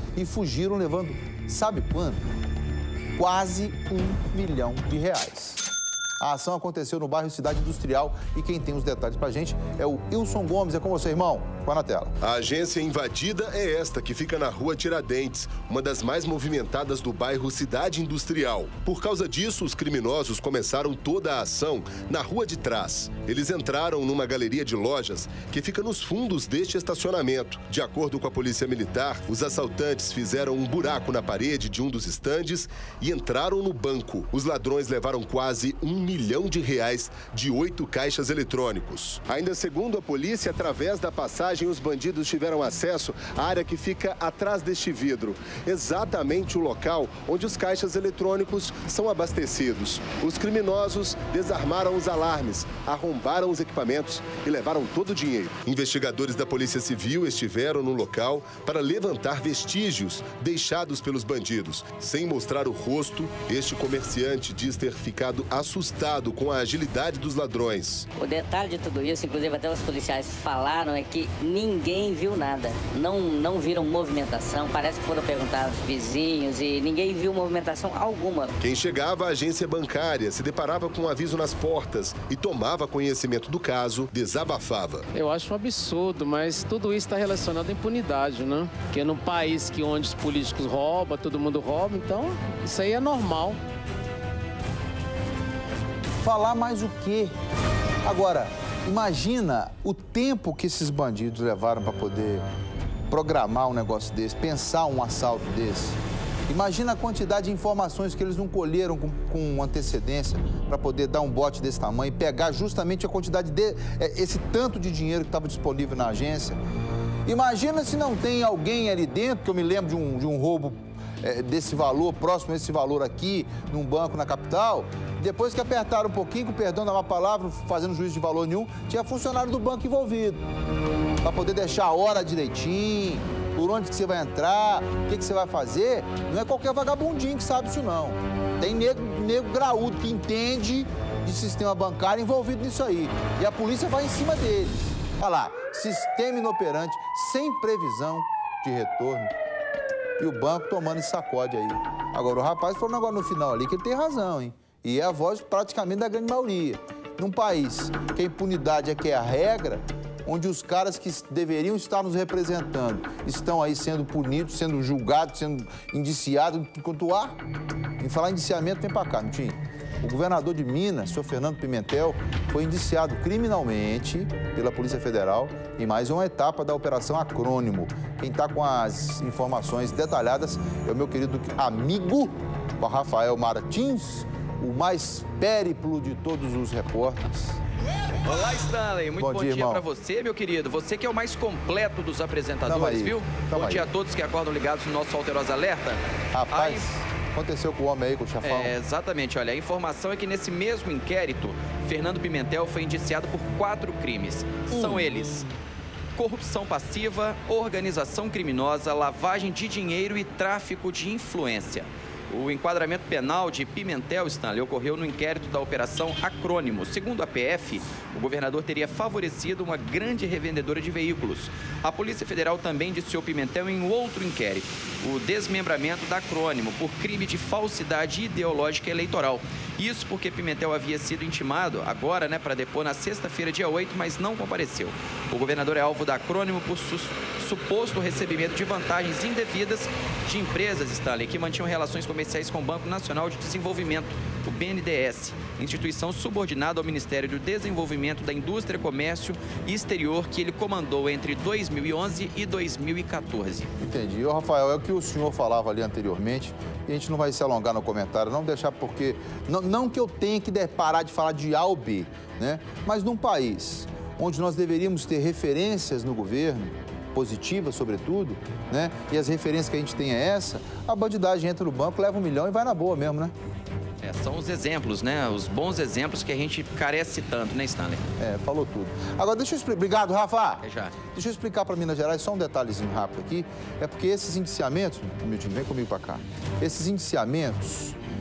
e fugiram levando, sabe quanto? Quase um milhão de reais. A ação aconteceu no bairro Cidade Industrial e quem tem os detalhes pra gente é o Wilson Gomes. É com você, irmão. Põe na tela. A agência invadida é esta, que fica na rua Tiradentes, uma das mais movimentadas do bairro Cidade Industrial. Por causa disso, os criminosos começaram toda a ação na rua de trás. Eles entraram numa galeria de lojas que fica nos fundos deste estacionamento. De acordo com a polícia militar, os assaltantes fizeram um buraco na parede de um dos estandes e entraram no banco. Os ladrões levaram quase um milhão de reais de oito caixas eletrônicos. Ainda segundo a polícia, através da passagem, os bandidos tiveram acesso à área que fica atrás deste vidro, exatamente o local onde os caixas eletrônicos são abastecidos. Os criminosos desarmaram os alarmes, arrombaram os equipamentos e levaram todo o dinheiro. Investigadores da Polícia Civil estiveram no local para levantar vestígios deixados pelos bandidos. Sem mostrar o rosto, este comerciante diz ter ficado assustado com a agilidade dos ladrões. O detalhe de tudo isso, inclusive até os policiais falaram, é que ninguém viu nada. Não, não viram movimentação, parece que foram perguntar aos vizinhos e ninguém viu movimentação alguma. Quem chegava à agência bancária se deparava com um aviso nas portas e tomava conhecimento do caso, desabafava. Eu acho um absurdo, mas tudo isso está relacionado à impunidade, né? Porque num país que onde os políticos roubam, todo mundo rouba, então isso aí é normal. Falar mais o quê? Agora, imagina o tempo que esses bandidos levaram para poder programar um negócio desse, pensar um assalto desse. Imagina a quantidade de informações que eles não colheram com, com antecedência para poder dar um bote desse tamanho e pegar justamente a quantidade de esse tanto de dinheiro que estava disponível na agência. Imagina se não tem alguém ali dentro, que eu me lembro de um, de um roubo é, desse valor, próximo a esse valor aqui, num banco na capital. Depois que apertaram um pouquinho, com perdão da má palavra, fazendo juízo de valor nenhum, tinha funcionário do banco envolvido. Para poder deixar a hora direitinho, por onde que você vai entrar, o que, que você vai fazer. Não é qualquer vagabundinho que sabe isso, não. Tem nego, nego graúdo que entende de sistema bancário envolvido nisso aí. E a polícia vai em cima deles. Olha lá, sistema inoperante, sem previsão de retorno. E o banco tomando esse sacode aí. Agora, o rapaz falou um negócio no final ali que ele tem razão, hein? E é a voz praticamente da grande maioria. Num país que a impunidade é que é a regra, onde os caras que deveriam estar nos representando estão aí sendo punidos, sendo julgados, sendo indiciados enquanto há. Em falar em indiciamento, vem pra cá, não tinha? O governador de Minas, senhor Fernando Pimentel, foi indiciado criminalmente pela Polícia Federal em mais uma etapa da Operação Acrônimo. Quem está com as informações detalhadas é o meu querido amigo, o Rafael Martins, o mais périplo de todos os repórteres. Olá, Stanley. Muito bom, bom dia, dia para você, meu querido. Você que é o mais completo dos apresentadores, viu? Tamo bom aí. Dia a todos que acordam ligados no nosso Alterosa Alerta. Rapaz, aí... aconteceu com o homem aí, com o chefão. É, exatamente. Olha, a informação é que nesse mesmo inquérito, Fernando Pimentel foi indiciado por quatro crimes. Hum. São eles: corrupção passiva, organização criminosa, lavagem de dinheiro e tráfico de influência. O enquadramento penal de Pimentel, Stanley, ocorreu no inquérito da Operação Acrônimo. Segundo a P F, o governador teria favorecido uma grande revendedora de veículos. A Polícia Federal também indiciou Pimentel em outro inquérito, o desmembramento da Acrônimo, por crime de falsidade ideológica eleitoral. Isso porque Pimentel havia sido intimado agora, né, para depor na sexta-feira, dia oito, mas não compareceu. O governador é alvo da Acrônimo por su suposto recebimento de vantagens indevidas de empresas, Stanley, que mantinham relações comerciais com o Banco Nacional de Desenvolvimento, o B N D E S, instituição subordinada ao Ministério do Desenvolvimento da Indústria, Comércio e Exterior, que ele comandou entre dois mil e onze e dois mil e quatorze. Entendi. Ô, Rafael, é o que o senhor falava ali anteriormente, e a gente não vai se alongar no comentário, não deixar porque... Não, não que eu tenha que parar de falar de A ou B, né? Mas num país onde nós deveríamos ter referências no governo, positivas, sobretudo, né? E as referências que a gente tem é essa, a bandidagem entra no banco, leva um milhão e vai na boa mesmo, né? É, são os exemplos, né? Os bons exemplos que a gente carece tanto, né, Stanley? É, falou tudo. Agora, deixa eu explicar... Obrigado, Rafa! É já. Deixa eu explicar para Minas Gerais só um detalhezinho rápido aqui. É porque esses indiciamentos... Milton, vem comigo para cá. Esses indiciamentos,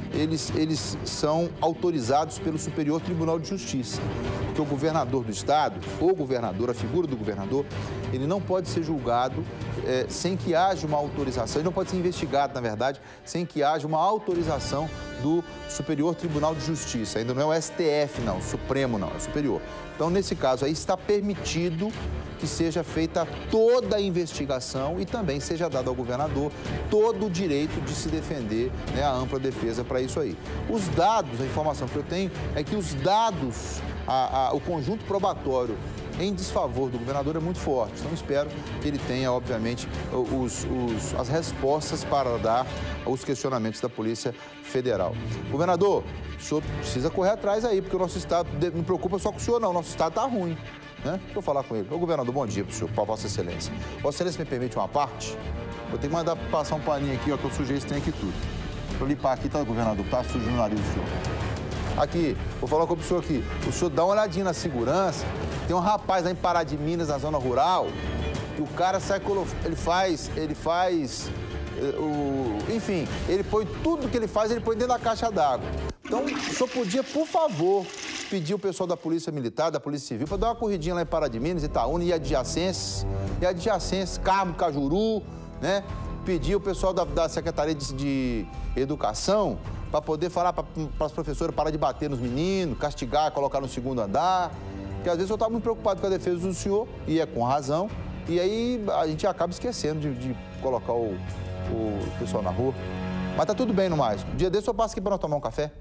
eles, eles são autorizados pelo Superior Tribunal de Justiça. Porque o governador do estado, ou governador, a figura do governador, ele não pode ser julgado é, sem que haja uma autorização, ele não pode ser investigado, na verdade, sem que haja uma autorização do Superior Tribunal de Justiça. Ainda não é o S T F, não, o Supremo não, é o Superior. Então, nesse caso aí, está permitido que seja feita toda a investigação e também seja dado ao governador todo o direito de se defender, né, a ampla defesa para isso aí. Os dados, a informação que eu tenho é que os dados, a, a, o conjunto probatório em desfavor do governador é muito forte. Então, espero que ele tenha, obviamente, os, os, as respostas para dar aos questionamentos da Polícia Federal. Governador, o senhor precisa correr atrás aí, porque o nosso estado, não preocupa só com o senhor, não, o nosso estado está ruim. Né? Vou falar com ele. Ô, governador, bom dia para o senhor, para Vossa Excelência. Vossa Excelência me permite uma parte? Vou ter que mandar passar um paninho aqui, ó, que eu sujei esse trem aqui tudo. Vou limpar aqui, tá, governador? Tá sujo no nariz do senhor. Aqui, vou falar com o senhor aqui. O senhor dá uma olhadinha na segurança. Tem um rapaz lá em Pará de Minas, na zona rural, que o cara sai, ele faz, ele faz, o, enfim, ele põe tudo que ele faz, ele põe dentro da caixa d'água. Então, o senhor podia, por favor, pedir o pessoal da Polícia Militar, da Polícia Civil, para dar uma corridinha lá em Pará de Minas, Itaúna e adjacêncies, e adjacências, Carmo, Cajuru, né? Pedir o pessoal da, da Secretaria de, de Educação para poder falar para as professoras parar de bater nos meninos, castigar, colocar no segundo andar. Porque às vezes eu estava muito preocupado com a defesa do senhor, e é com razão, e aí a gente acaba esquecendo de, de colocar o, o pessoal na rua. Mas tá tudo bem no mais. Um dia desse eu passo aqui para nós tomar um café.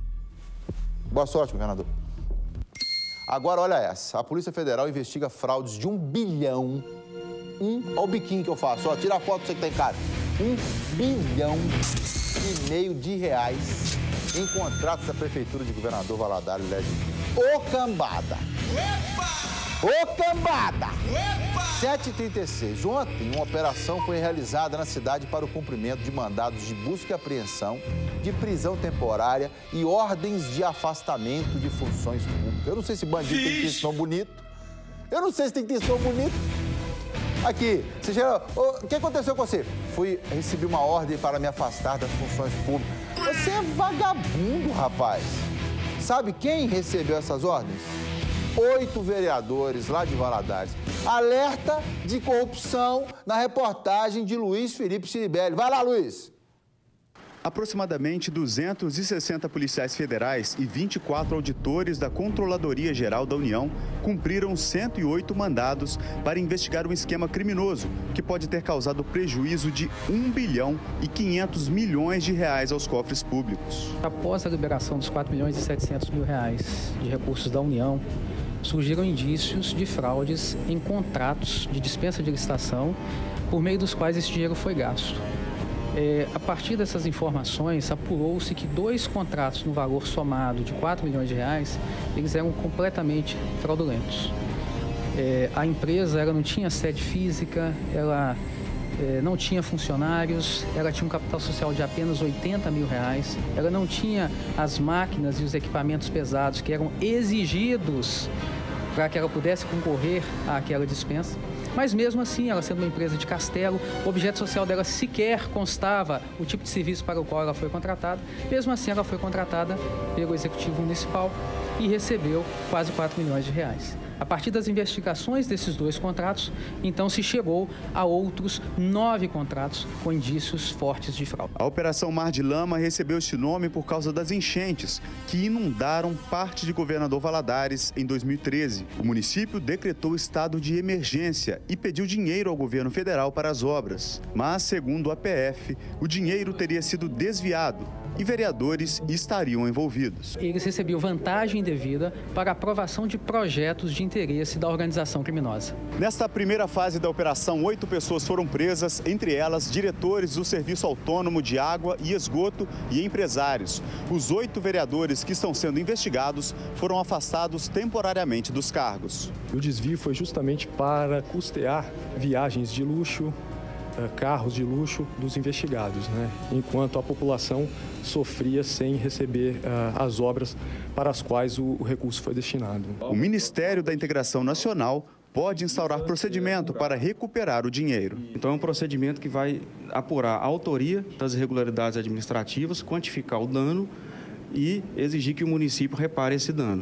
Boa sorte, governador. Agora, olha essa. A Polícia Federal investiga fraudes de um bilhão. Um, olha o biquinho que eu faço, ó. Tira a foto pra você que tá em casa. Um bilhão e meio de reais em contratos da Prefeitura de Governador Valadares, Leste. Ô, cambada! Ô, cambada! sete e trinta e seis. Ontem, uma operação foi realizada na cidade para o cumprimento de mandados de busca e apreensão, de prisão temporária e ordens de afastamento de funções públicas. Eu não sei se bandido tem que ter esse nome bonito. Eu não sei se tem que ter esse nome bonito. Aqui, você já... O que aconteceu com você? Fui receber uma ordem para me afastar das funções públicas. Você é vagabundo, rapaz. Sabe quem recebeu essas ordens? Oito vereadores lá de Valadares. Alerta de corrupção na reportagem de Luiz Felipe Ciribelli. Vai lá, Luiz. Aproximadamente duzentos e sessenta policiais federais e vinte e quatro auditores da Controladoria Geral da União cumpriram cento e oito mandados para investigar um esquema criminoso que pode ter causado prejuízo de um bilhão e quinhentos milhões de reais aos cofres públicos. Após a liberação dos quatro milhões e setecentos mil reais de recursos da União, surgiram indícios de fraudes em contratos de dispensa de licitação, por meio dos quais esse dinheiro foi gasto. É, a partir dessas informações, apurou-se que dois contratos no valor somado de quatro milhões de reais, eles eram completamente fraudulentos. É, a empresa ela não tinha sede física, ela é, não tinha funcionários, ela tinha um capital social de apenas oitenta mil reais, ela não tinha as máquinas e os equipamentos pesados que eram exigidos para que ela pudesse concorrer àquela dispensa. Mas mesmo assim, ela sendo uma empresa de Castelo, o objeto social dela sequer constava o tipo de serviço para o qual ela foi contratada. Mesmo assim, ela foi contratada pelo Executivo Municipal e recebeu quase quatro milhões de reais. A partir das investigações desses dois contratos, então se chegou a outros nove contratos com indícios fortes de fraude. A Operação Mar de Lama recebeu este nome por causa das enchentes que inundaram parte de Governador Valadares em dois mil e treze. O município decretou estado de emergência e pediu dinheiro ao governo federal para as obras. Mas, segundo a P F, o dinheiro teria sido desviado e vereadores estariam envolvidos. Eles recebiam vantagem devida para a aprovação de projetos de interesse da organização criminosa. Nesta primeira fase da operação, oito pessoas foram presas, entre elas diretores do Serviço Autônomo de Água e Esgoto e empresários. Os oito vereadores que estão sendo investigados foram afastados temporariamente dos cargos. O desvio foi justamente para custear viagens de luxo, carros de luxo dos investigados, né? Enquanto a população sofria sem receber uh, as obras para as quais o, o recurso foi destinado. O Ministério da Integração Nacional pode instaurar procedimento para recuperar o dinheiro. Então é um procedimento que vai apurar a autoria das irregularidades administrativas, quantificar o dano e exigir que o município repare esse dano.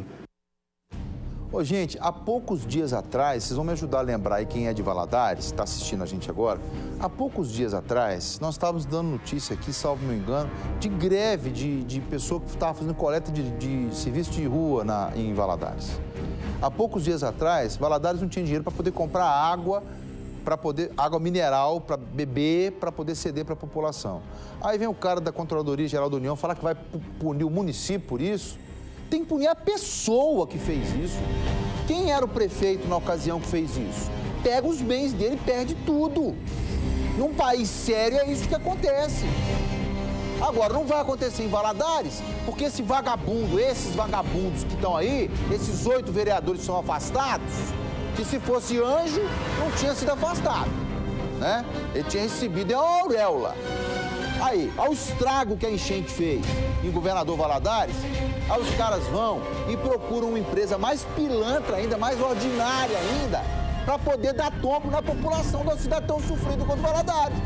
Ô, gente, há poucos dias atrás, vocês vão me ajudar a lembrar aí quem é de Valadares, está assistindo a gente agora. Há poucos dias atrás, nós estávamos dando notícia aqui, salvo meu engano, de greve de, de pessoa que estava fazendo coleta de, de serviço de rua na, em Valadares. Há poucos dias atrás, Valadares não tinha dinheiro para poder comprar água, para poder água mineral, para beber, para poder ceder para a população. Aí vem o cara da Controladoria Geral da União falar que vai punir o município por isso. Tem que punir a pessoa que fez isso. Quem era o prefeito na ocasião que fez isso? Pega os bens dele e perde tudo. Num país sério é isso que acontece. Agora, não vai acontecer em Valadares, porque esse vagabundo, esses vagabundos que estão aí, esses oito vereadores são afastados, que se fosse anjo, não tinha sido afastado, né? Ele tinha recebido em uma auréola. Aí, ao estrago que a enchente fez em Governador Valadares, aí os caras vão e procuram uma empresa mais pilantra ainda, mais ordinária ainda, para poder dar tombo na população da cidade tão sofrida quanto Valadares.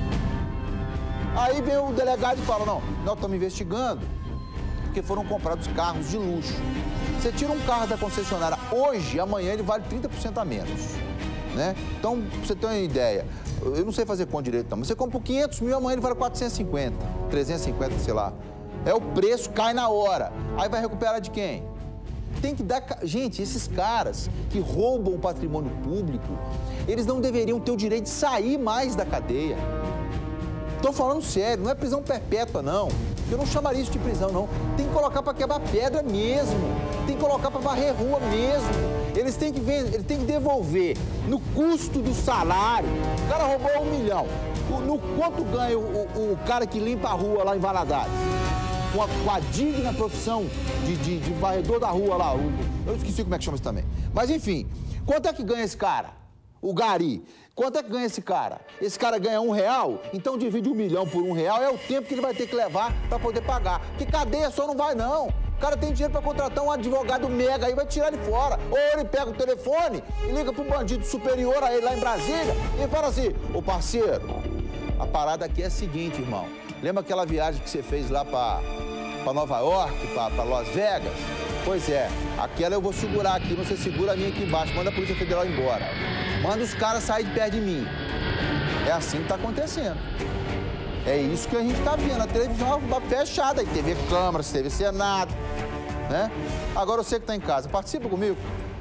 Aí vem o delegado e fala, não, nós estamos investigando porque foram comprados carros de luxo. Você tira um carro da concessionária hoje, amanhã ele vale trinta por cento a menos, né? Então, pra você ter uma ideia, eu não sei fazer conta direito, não, mas você compra por quinhentos mil, amanhã ele vale quatrocentos e cinquenta, trezentos e cinquenta, sei lá. É o preço, cai na hora. Aí vai recuperar de quem? Tem que dar... Gente, esses caras que roubam o patrimônio público, eles não deveriam ter o direito de sair mais da cadeia. Tô falando sério, não é prisão perpétua, não. Eu não chamaria isso de prisão, não. Tem que colocar para quebrar pedra mesmo. Tem que colocar para varrer rua mesmo. Eles têm que ver, eles têm que devolver no custo do salário. O cara roubou um milhão. O, no quanto ganha o, o, o cara que limpa a rua lá em Valadares? Com a, com a digna profissão de, de, de varredor da rua lá. O, eu esqueci como é que chama isso também. Mas enfim, quanto é que ganha esse cara? O gari. Quanto é que ganha esse cara? Esse cara ganha um real, então divide um milhão por um real, é o tempo que ele vai ter que levar para poder pagar. Porque cadeia só não vai, não. O cara tem dinheiro para contratar um advogado mega aí, vai tirar ele fora. Ou ele pega o telefone e liga para um bandido superior a ele lá em Brasília e fala assim, ô parceiro, a parada aqui é a seguinte, irmão. Lembra aquela viagem que você fez lá para Nova York, para Las Vegas? Pois é, aquela eu vou segurar aqui, você segura a minha aqui embaixo, manda a Polícia Federal embora. Manda os caras sair de perto de mim. É assim que tá acontecendo. É isso que a gente tá vendo. A televisão tá fechada, aí T V Câmaras, T V Senado, né? Agora você que tá em casa, participa comigo.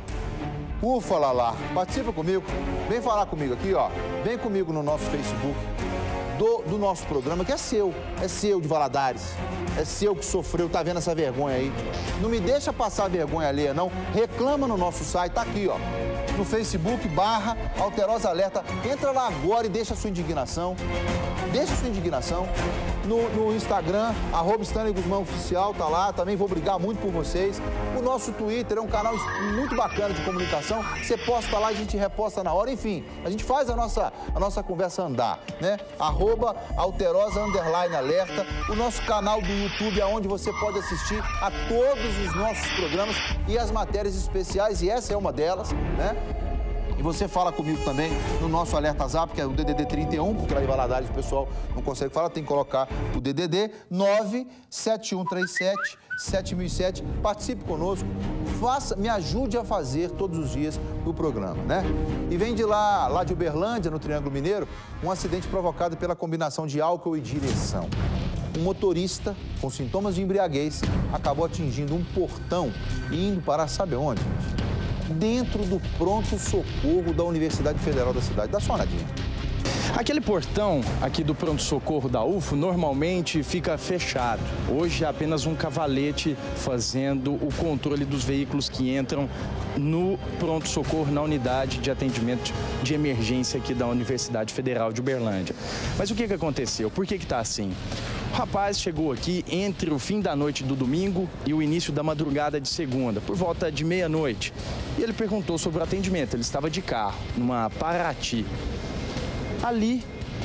Ufa, Lala, participa comigo. Vem falar comigo aqui, ó. Vem comigo no nosso Facebook do, do nosso programa, que é seu. É seu, de Valadares. É seu que sofreu, tá vendo essa vergonha aí. Não me deixa passar vergonha alheia, não. Reclama no nosso site, tá aqui, ó. No Facebook, barra Alterosa Alerta. Entra lá agora e deixa a sua indignação. Deixa a sua indignação. No, no Instagram, arroba Stanley Guzmão Oficial, tá lá. Também vou brigar muito por vocês. O nosso Twitter é um canal muito bacana de comunicação. Você posta lá, a gente reposta na hora. Enfim, a gente faz a nossa, a nossa conversa andar, né? Arroba Alterosa Underline Alerta. O nosso canal do YouTube, onde você pode assistir a todos os nossos programas e as matérias especiais, e essa é uma delas, né? E você fala comigo também no nosso Alerta Zap, que é o D D D trinta e um, porque lá em Valadares o pessoal não consegue falar, tem que colocar o D D D nove sete um três sete sete mil e sete. Participe conosco, faça, me ajude a fazer todos os dias o programa, né? E vem de lá, lá de Uberlândia, no Triângulo Mineiro, um acidente provocado pela combinação de álcool e direção. Um motorista com sintomas de embriaguez acabou atingindo um portão e indo para sabe onde, gente? Dentro do pronto-socorro da Universidade Federal da cidade. Dá só uma olhadinha. Aquele portão aqui do pronto-socorro da U F O normalmente fica fechado. Hoje é apenas um cavalete fazendo o controle dos veículos que entram no pronto-socorro na unidade de atendimento de emergência aqui da Universidade Federal de Uberlândia. Mas o que que aconteceu? Por que que tá assim? O rapaz chegou aqui entre o fim da noite do domingo e o início da madrugada de segunda, por volta de meia-noite. E ele perguntou sobre o atendimento. Ele estava de carro, numa Paraty. Ali,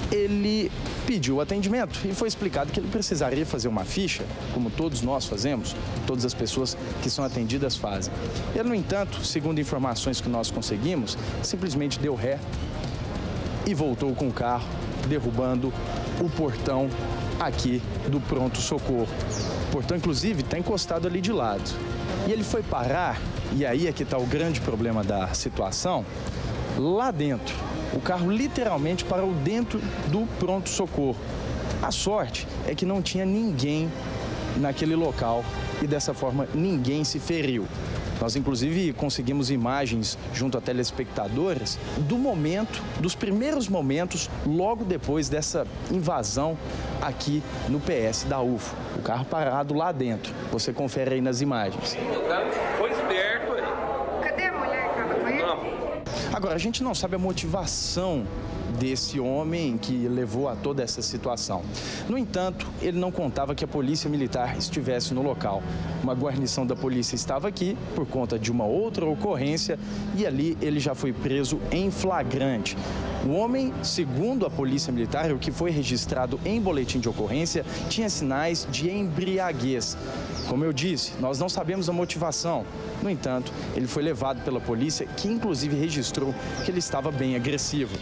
ele pediu atendimento e foi explicado que ele precisaria fazer uma ficha, como todos nós fazemos, todas as pessoas que são atendidas fazem. Ele, no entanto, segundo informações que nós conseguimos, simplesmente deu ré e voltou com o carro, derrubando o portão aqui do pronto-socorro. O portão, inclusive, está encostado ali de lado. E ele foi parar, e aí é que está o grande problema da situação, lá dentro. O carro literalmente parou dentro do pronto-socorro. A sorte é que não tinha ninguém naquele local e dessa forma ninguém se feriu. Nós, inclusive, conseguimos imagens junto a telespectadores do momento, dos primeiros momentos, logo depois dessa invasão aqui no P S da U F O. O carro parado lá dentro. Você confere aí nas imagens. O carro foi esperto aí. Cadê a mulher que estava com ele? Não. Agora, a gente não sabe a motivação desse homem que levou a toda essa situação. No entanto, ele não contava que a polícia militar estivesse no local. Uma guarnição da polícia estava aqui por conta de uma outra ocorrência e ali ele já foi preso em flagrante. O homem, segundo a polícia militar, o que foi registrado em boletim de ocorrência, tinha sinais de embriaguez. Como eu disse, nós não sabemos a motivação. No entanto, ele foi levado pela polícia, que inclusive registrou que ele estava bem agressivo.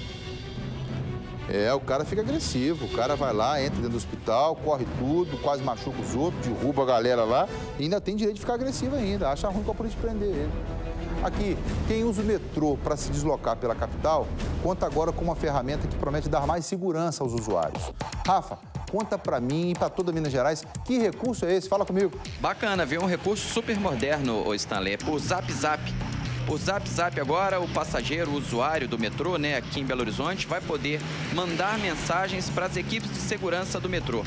É, o cara fica agressivo, o cara vai lá, entra dentro do hospital, corre tudo, quase machuca os outros, derruba a galera lá e ainda tem direito de ficar agressivo ainda, acha ruim com a polícia prender ele. Aqui, quem usa o metrô para se deslocar pela capital, conta agora com uma ferramenta que promete dar mais segurança aos usuários. Rafa, conta para mim e para toda Minas Gerais, que recurso é esse? Fala comigo. Bacana, viu? Um recurso super moderno, ô Stanley, é por Zap Zap. O Zap Zap agora, o passageiro, o usuário do metrô, né, aqui em Belo Horizonte, vai poder mandar mensagens para as equipes de segurança do metrô.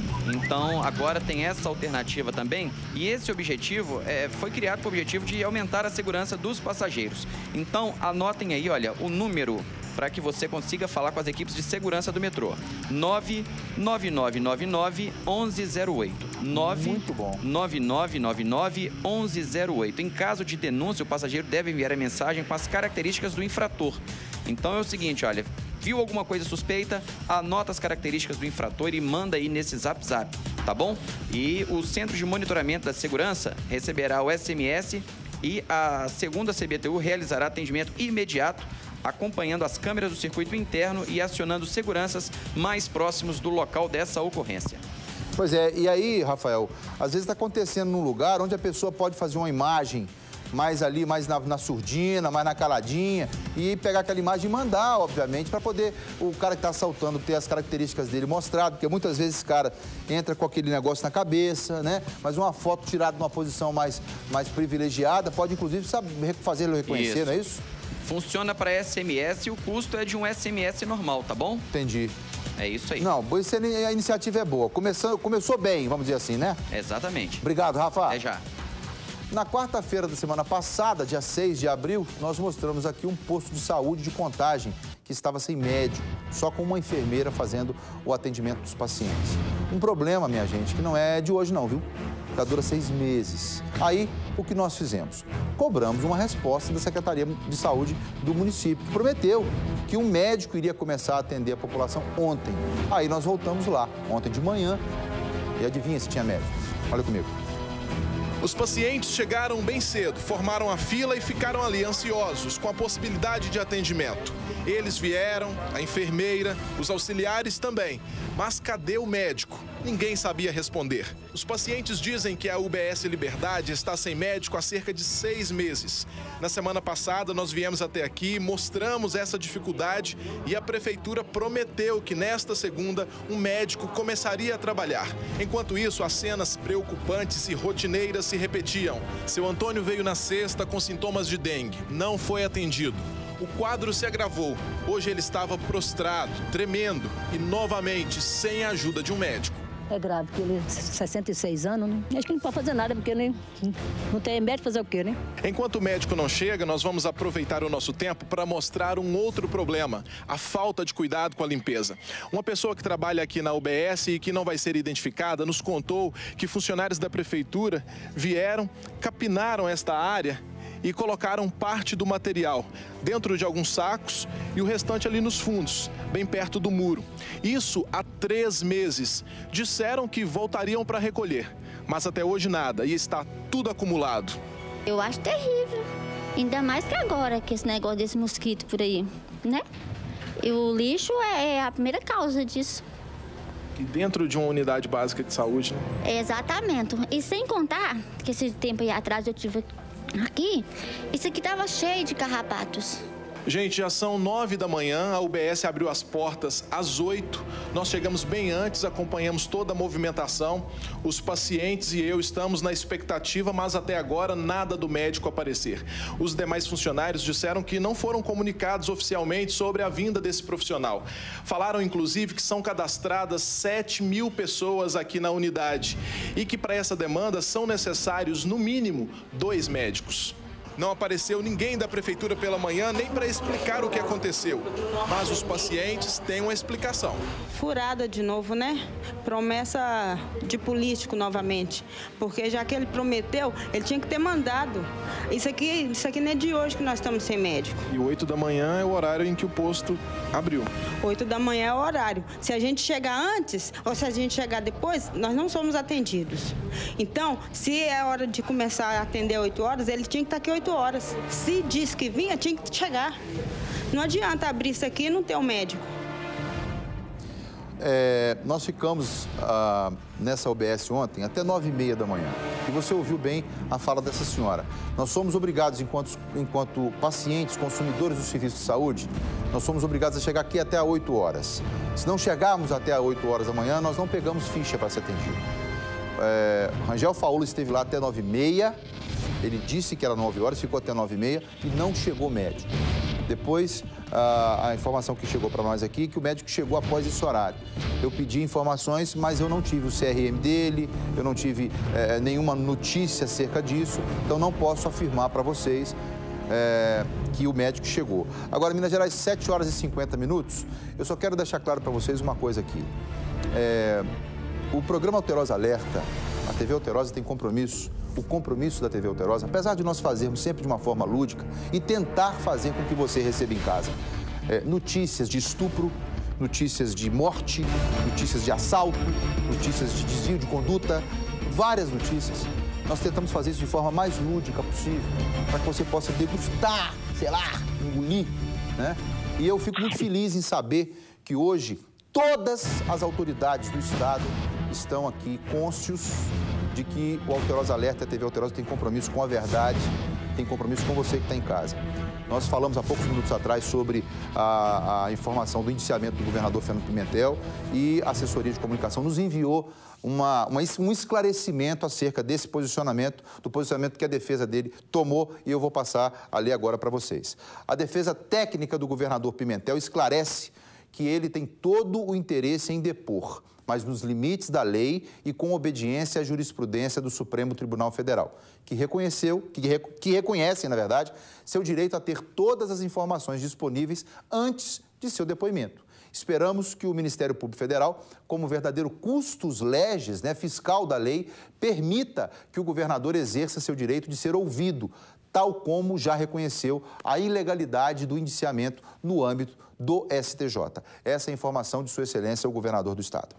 Então, agora tem essa alternativa também e esse objetivo é, foi criado com o objetivo de aumentar a segurança dos passageiros. Então, anotem aí, olha, o número para que você consiga falar com as equipes de segurança do metrô. nove nove nove nove nove, um um zero oito. nove nove nove nove nove, um um zero oito. Em caso de denúncia, o passageiro deve enviar a mensagem com as características do infrator. Então é o seguinte, olha, viu alguma coisa suspeita, anota as características do infrator e manda aí nesse Zap Zap, tá bom? E o Centro de Monitoramento da Segurança receberá o S M S e a segunda C B T U realizará atendimento imediato, acompanhando as câmeras do circuito interno e acionando seguranças mais próximos do local dessa ocorrência. Pois é, e aí, Rafael, às vezes está acontecendo num lugar onde a pessoa pode fazer uma imagem mais ali, mais na, na surdina, mais na caladinha, e pegar aquela imagem e mandar, obviamente, para poder o cara que está assaltando ter as características dele mostrado, porque muitas vezes esse cara entra com aquele negócio na cabeça, né? Mas uma foto tirada numa posição mais, mais privilegiada pode, inclusive, saber fazer ele reconhecer, isso. Não é isso? Funciona para S M S e o custo é de um S M S normal, tá bom? Entendi. É isso aí. Não, a iniciativa é boa. Começou, começou bem, vamos dizer assim, né? Exatamente. Obrigado, Rafa. Até já. Na quarta-feira da semana passada, dia seis de abril, nós mostramos aqui um posto de saúde de Contagem que estava sem médico, só com uma enfermeira fazendo o atendimento dos pacientes. Um problema, minha gente, que não é de hoje não, viu? Já dura seis meses. Aí, o que nós fizemos? Cobramos uma resposta da Secretaria de Saúde do município, que prometeu que um médico iria começar a atender a população ontem. Aí nós voltamos lá, ontem de manhã, e adivinha se tinha médico? Olha comigo. Os pacientes chegaram bem cedo, formaram a fila e ficaram ali ansiosos com a possibilidade de atendimento. Eles vieram, a enfermeira, os auxiliares também. Mas cadê o médico? Ninguém sabia responder. Os pacientes dizem que a U B S Liberdade está sem médico há cerca de seis meses. Na semana passada, nós viemos até aqui, mostramos essa dificuldade e a prefeitura prometeu que nesta segunda um médico começaria a trabalhar. Enquanto isso, as cenas preocupantes e rotineiras se repetiam. Seu Antônio veio na sexta com sintomas de dengue. Não foi atendido. O quadro se agravou. Hoje ele estava prostrado, tremendo e novamente sem a ajuda de um médico. É grave, porque ele tem sessenta e seis anos, né? Acho que não pode fazer nada, porque ele não tem médico fazer o quê, né? Enquanto o médico não chega, nós vamos aproveitar o nosso tempo para mostrar um outro problema, a falta de cuidado com a limpeza. Uma pessoa que trabalha aqui na U B S e que não vai ser identificada nos contou que funcionários da prefeitura vieram, capinaram esta área e colocaram parte do material dentro de alguns sacos e o restante ali nos fundos, bem perto do muro. Isso há três meses. Disseram que voltariam para recolher, mas até hoje nada e está tudo acumulado. Eu acho terrível, ainda mais que agora, que esse negócio desse mosquito por aí, né? E o lixo é a primeira causa disso. E dentro de uma unidade básica de saúde, né? É, exatamente. E sem contar que esse tempo aí atrás eu tive aqui, isso aqui estava cheio de carrapatos. Gente, já são nove da manhã, a U B S abriu as portas às oito. Nós chegamos bem antes, acompanhamos toda a movimentação. Os pacientes e eu estamos na expectativa, mas até agora nada do médico aparecer. Os demais funcionários disseram que não foram comunicados oficialmente sobre a vinda desse profissional. Falaram, inclusive, que são cadastradas sete mil pessoas aqui na unidade e que para essa demanda são necessários, no mínimo, dois médicos. Não apareceu ninguém da prefeitura pela manhã nem para explicar o que aconteceu. Mas os pacientes têm uma explicação. Furada de novo, né? Promessa de político novamente. Porque já que ele prometeu, ele tinha que ter mandado. Isso aqui, isso aqui não é de hoje que nós estamos sem médico. E oito da manhã é o horário em que o posto abriu. oito da manhã é o horário. Se a gente chegar antes ou se a gente chegar depois, nós não somos atendidos. Então, se é hora de começar a atender oito horas, ele tinha que estar aqui oito horas. Se disse que vinha, tinha que chegar. Não adianta abrir isso aqui e não ter um médico. É, nós ficamos ah, nessa U B S ontem até nove e meia da manhã. E você ouviu bem a fala dessa senhora. Nós somos obrigados, enquanto, enquanto pacientes, consumidores do serviço de saúde, nós somos obrigados a chegar aqui até oito horas. Se não chegarmos até oito horas da manhã, nós não pegamos ficha para ser atendido. É, Rangel Faula esteve lá até nove e meia. Ele disse que era nove horas, ficou até nove e meia e não chegou médico. Depois, a, a informação que chegou para nós aqui é que o médico chegou após esse horário. Eu pedi informações, mas eu não tive o C R M dele, eu não tive é, nenhuma notícia acerca disso, então não posso afirmar para vocês é, que o médico chegou. Agora, Minas Gerais, sete horas e cinquenta minutos, eu só quero deixar claro para vocês uma coisa aqui. É, o programa Alterosa Alerta, a T V Alterosa tem compromisso. O compromisso da T V Alterosa, apesar de nós fazermos sempre de uma forma lúdica e tentar fazer com que você receba em casa é, notícias de estupro, notícias de morte, notícias de assalto, notícias de desvio de conduta, várias notícias. Nós tentamos fazer isso de forma mais lúdica possível, para que você possa degustar, sei lá, engolir, né? E eu fico muito feliz em saber que hoje todas as autoridades do Estado estão aqui cônscios de que o Alterosa Alerta e a T V Alterosa tem compromisso com a verdade, tem compromisso com você que está em casa. Nós falamos há poucos minutos atrás sobre a, a informação do indiciamento do governador Fernando Pimentel e a assessoria de comunicação nos enviou uma, uma, um esclarecimento acerca desse posicionamento, do posicionamento que a defesa dele tomou e eu vou passar a ler agora para vocês. A defesa técnica do governador Pimentel esclarece que ele tem todo o interesse em depor, mas nos limites da lei e com obediência à jurisprudência do Supremo Tribunal Federal, que reconheceu, que, que reconhece, na verdade, seu direito a ter todas as informações disponíveis antes de seu depoimento. Esperamos que o Ministério Público Federal, como verdadeiro custos legis, né, fiscal da lei, permita que o governador exerça seu direito de ser ouvido, tal como já reconheceu a ilegalidade do indiciamento no âmbito do S T J. Essa é a informação de Sua Excelência, o governador do Estado.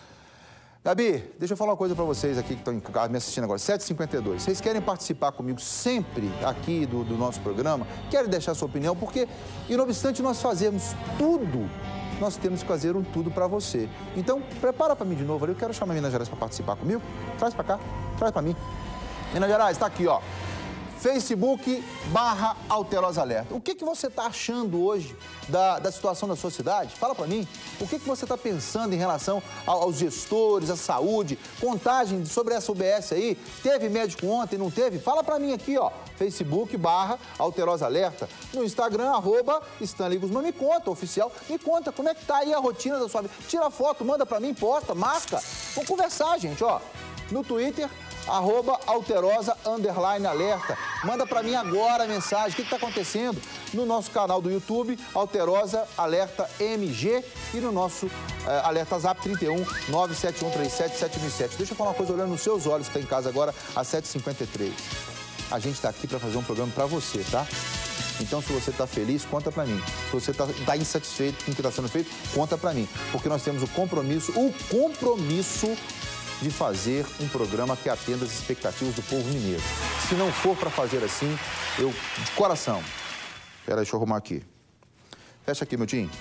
Gabi, deixa eu falar uma coisa para vocês aqui que estão me assistindo agora, sete e cinquenta e dois. Vocês querem participar comigo sempre aqui do, do nosso programa? Querem deixar sua opinião? Porque, e não obstante nós fazermos tudo, nós temos que fazer um tudo para você. Então, prepara para mim de novo ali, eu quero chamar Minas Gerais para participar comigo. Traz para cá, traz para mim. Minas Gerais, está aqui, ó. Facebook barra Alterosa Alerta. O que, que você está achando hoje da, da situação da sua cidade? Fala para mim. O que, que você está pensando em relação ao, aos gestores, à saúde, contagem sobre essa U B S aí? Teve médico ontem, não teve? Fala para mim aqui, ó. Facebook barra Alterosa Alerta. No Instagram, arroba Stanley Guzmán. Me conta, oficial. Me conta como é que tá aí a rotina da sua vida. Tira foto, manda para mim, posta, marca. Vamos conversar, gente, ó. No Twitter, arroba Alterosa underline alerta. Manda para mim agora a mensagem, o que está acontecendo no nosso canal do YouTube, Alterosa Alerta M G, e no nosso uh, Alerta Zap trinta e um, nove sete um três sete, sete mil e sete. Deixa eu falar uma coisa olhando nos seus olhos que está em casa agora, às sete e cinquenta e três. a gente está aqui para fazer um programa para você, tá? Então, se você está feliz, conta para mim. Se você está tá insatisfeito com o que está sendo feito, conta para mim. Porque nós temos o compromisso, o compromisso de fazer um programa que atenda as expectativas do povo mineiro. Se não for para fazer assim, eu, de coração... Espera, deixa eu arrumar aqui. Fecha aqui, meu Tim.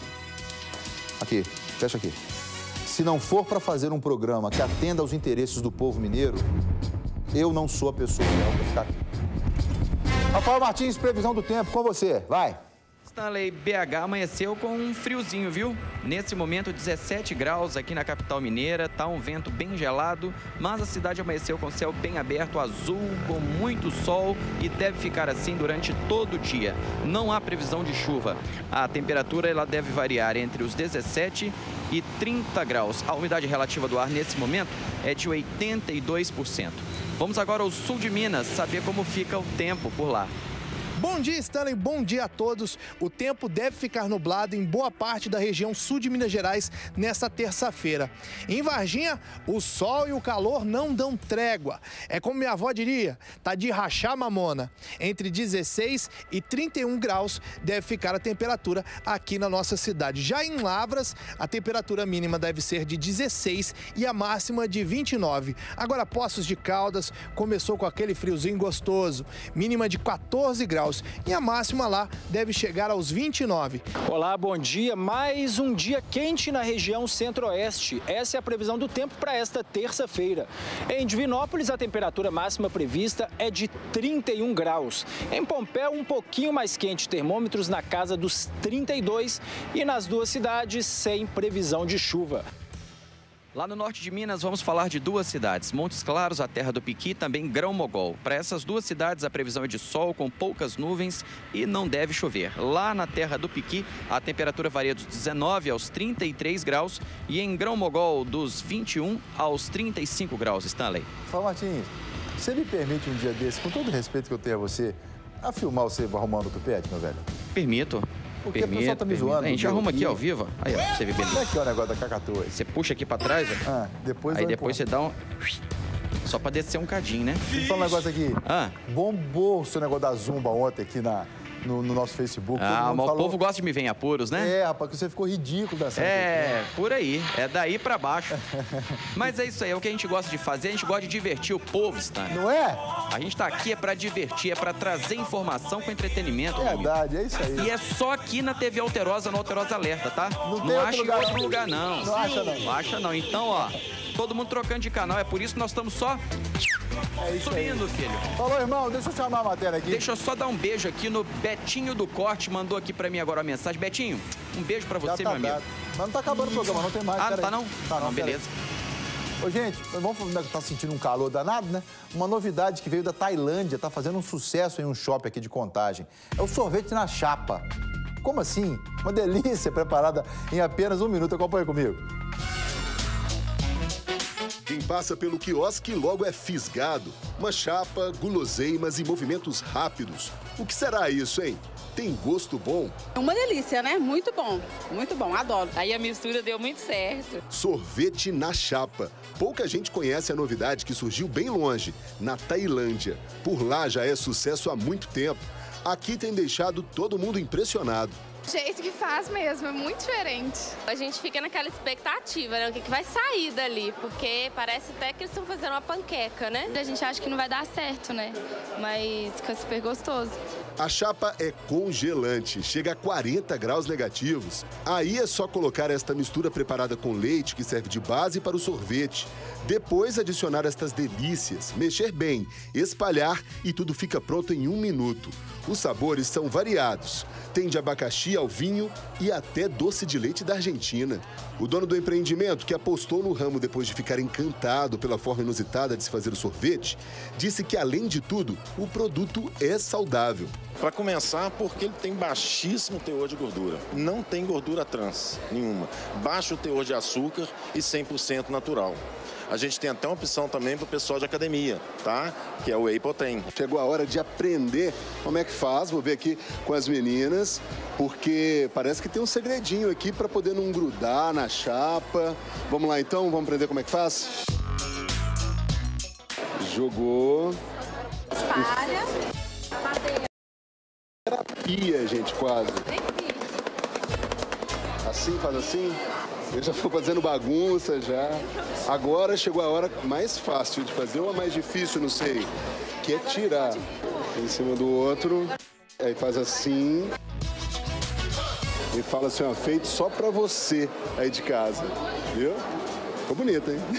Aqui, fecha aqui. Se não for para fazer um programa que atenda aos interesses do povo mineiro, eu não sou a pessoa ideal para ficar aqui. Rafael Martins, previsão do tempo, com você. Vai. Stanley, B H amanheceu com um friozinho, viu? Nesse momento, dezessete graus aqui na capital mineira, tá um vento bem gelado, mas a cidade amanheceu com céu bem aberto, azul, com muito sol e deve ficar assim durante todo o dia. Não há previsão de chuva. A temperatura ela deve variar entre os dezessete e trinta graus. A umidade relativa do ar nesse momento é de oitenta e dois por cento. Vamos agora ao sul de Minas, saber como fica o tempo por lá. Bom dia, Stanley. Bom dia a todos. O tempo deve ficar nublado em boa parte da região sul de Minas Gerais nesta terça-feira. Em Varginha, o sol e o calor não dão trégua. É como minha avó diria, tá de rachar mamona. Entre dezesseis e trinta e um graus deve ficar a temperatura aqui na nossa cidade. Já em Lavras, a temperatura mínima deve ser de dezesseis e a máxima de vinte e nove. Agora, Poços de Caldas começou com aquele friozinho gostoso. Mínima de quatorze graus. E a máxima lá deve chegar aos vinte e nove. Olá, bom dia. Mais um dia quente na região centro-oeste. Essa é a previsão do tempo para esta terça-feira. Em Divinópolis, a temperatura máxima prevista é de trinta e um graus. Em Pompéu, um pouquinho mais quente, termômetros na casa dos trinta e dois. E nas duas cidades, sem previsão de chuva. Lá no norte de Minas, vamos falar de duas cidades, Montes Claros, a terra do Piqui, também Grão-Mogol. Para essas duas cidades, a previsão é de sol com poucas nuvens e não deve chover. Lá na terra do Piqui, a temperatura varia dos dezenove aos trinta e três graus e em Grão-Mogol, dos vinte e um aos trinta e cinco graus, Stanley. Fala, Martins, você me permite um dia desse, com todo o respeito que eu tenho a você, a filmar você arrumando o tupete, meu velho? Permito. Porque permito, a pessoa tá me zoando. A gente arruma aqui ao vivo. Aí, ó, pra você ver bem. Como é que é o negócio da cacatua aí? Você puxa aqui pra trás, ó. Ah, depois Aí depois você dá um... Só pra descer um cadinho, né? Deixa eu falar um negócio aqui. Ah. Bombou o seu negócio da Zumba ontem aqui na... No, no nosso Facebook. Ah, mas falou... o povo gosta de me ver em apuros, né? É, rapaz, que você ficou ridículo dessa. É, por aí. É daí pra baixo. Mas é isso aí, é o que a gente gosta de fazer. A gente gosta de divertir o povo, Stan. Não é? A gente tá aqui é pra divertir, é pra trazer informação com entretenimento. É verdade, é isso aí. E é só aqui na T V Alterosa, no Alterosa Alerta, tá? Não, não acha lugar, em outro lugar, não. Não acha, não. Não acha, não. Então, ó, todo mundo trocando de canal. É por isso que nós estamos só... É isso subindo, aí. filho. Falou, irmão, deixa eu chamar a matéria aqui. Deixa eu só dar um beijo aqui no Betinho do Corte, mandou aqui pra mim agora uma mensagem. Betinho, um beijo pra você, tá meu amigo. Dado. Mas não tá acabando o programa, não tem mais. Ah, não tá aí. não? Tá não, beleza. Ô, gente, vamos tá sentindo um calor danado, né? Uma novidade que veio da Tailândia, tá fazendo um sucesso em um shopping aqui de Contagem. É o sorvete na chapa. Como assim? Uma delícia preparada em apenas um minuto. Acompanha comigo. Quem passa pelo quiosque logo é fisgado. Uma chapa, guloseimas e movimentos rápidos. O que será isso, hein? Tem gosto bom? É uma delícia, né? Muito bom, muito bom, adoro. Aí a mistura deu muito certo. Sorvete na chapa. Pouca gente conhece a novidade que surgiu bem longe, na Tailândia. Por lá já é sucesso há muito tempo. Aqui tem deixado todo mundo impressionado. O jeito que faz mesmo, é muito diferente. A gente fica naquela expectativa, né? O que, que vai sair dali, porque parece até que eles estão fazendo uma panqueca, né? A gente acha que não vai dar certo, né? Mas fica super gostoso. A chapa é congelante, chega a quarenta graus negativos. Aí é só colocar esta mistura preparada com leite, que serve de base para o sorvete. Depois adicionar estas delícias, mexer bem, espalhar e tudo fica pronto em um minuto. Os sabores são variados. Tem de abacaxi ao vinho e até doce de leite da Argentina. O dono do empreendimento, que apostou no ramo depois de ficar encantado pela forma inusitada de se fazer o sorvete, disse que, além de tudo, o produto é saudável. Para começar, porque ele tem baixíssimo teor de gordura. Não tem gordura trans nenhuma. Baixo teor de açúcar e cem por cento natural. A gente tem até uma opção também para o pessoal de academia, tá? Que é o Whey Protein. Chegou a hora de aprender como é que faz. Vou ver aqui com as meninas, porque parece que tem um segredinho aqui para poder não grudar na chapa. Vamos lá então, vamos aprender como é que faz? Jogou. Espalha. Terapia, gente, quase. Assim, faz assim. Eu já fui fazendo bagunça já. Agora chegou a hora mais fácil de fazer, ou a mais difícil, não sei, que é tirar em cima do outro. Aí faz assim. E fala assim, ó, feito só pra você aí de casa. Viu? Ficou bonito, hein?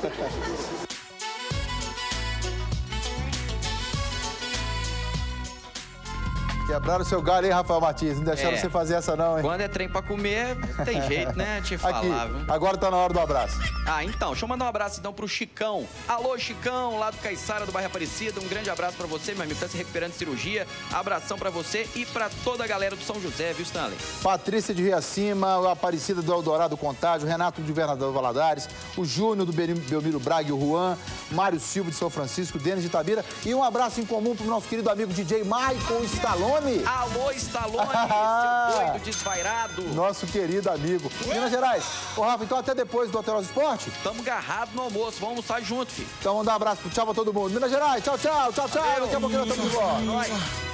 Quebraram o seu galho, hein, Rafael Martins? Não deixaram É. você fazer essa não, hein? Quando é trem pra comer, tem jeito, né? Te falar, Aqui, viu? agora tá na hora do abraço. Ah, então, deixa eu mandar um abraço então pro Chicão. Alô, Chicão, lá do Caiçara, do bairro Aparecida. Um grande abraço pra você, meu amigo, tá se recuperando de cirurgia. Abração pra você e pra toda a galera do São José, viu, Stanley? Patrícia de Riacima, a Aparecida do Eldorado Contágio, Renato de Governador Valadares, o Júnior do Belmiro Braga e o Juan, Mário Silva de São Francisco, Denis de Itabira e um abraço em comum pro nosso querido amigo D J Michael Stallone. Alô, Stallone, seu doido desvairado. Nosso querido amigo. Minas Gerais. Ô, Rafa, então até depois do Hotel Esporte? Tamo agarrado no almoço, vamos almoçar junto, filho. Então, vamos dar um abraço, tchau pra todo mundo. Minas Gerais, tchau, tchau, tchau, tchau. Daqui a pouquinho nós estamos de volta.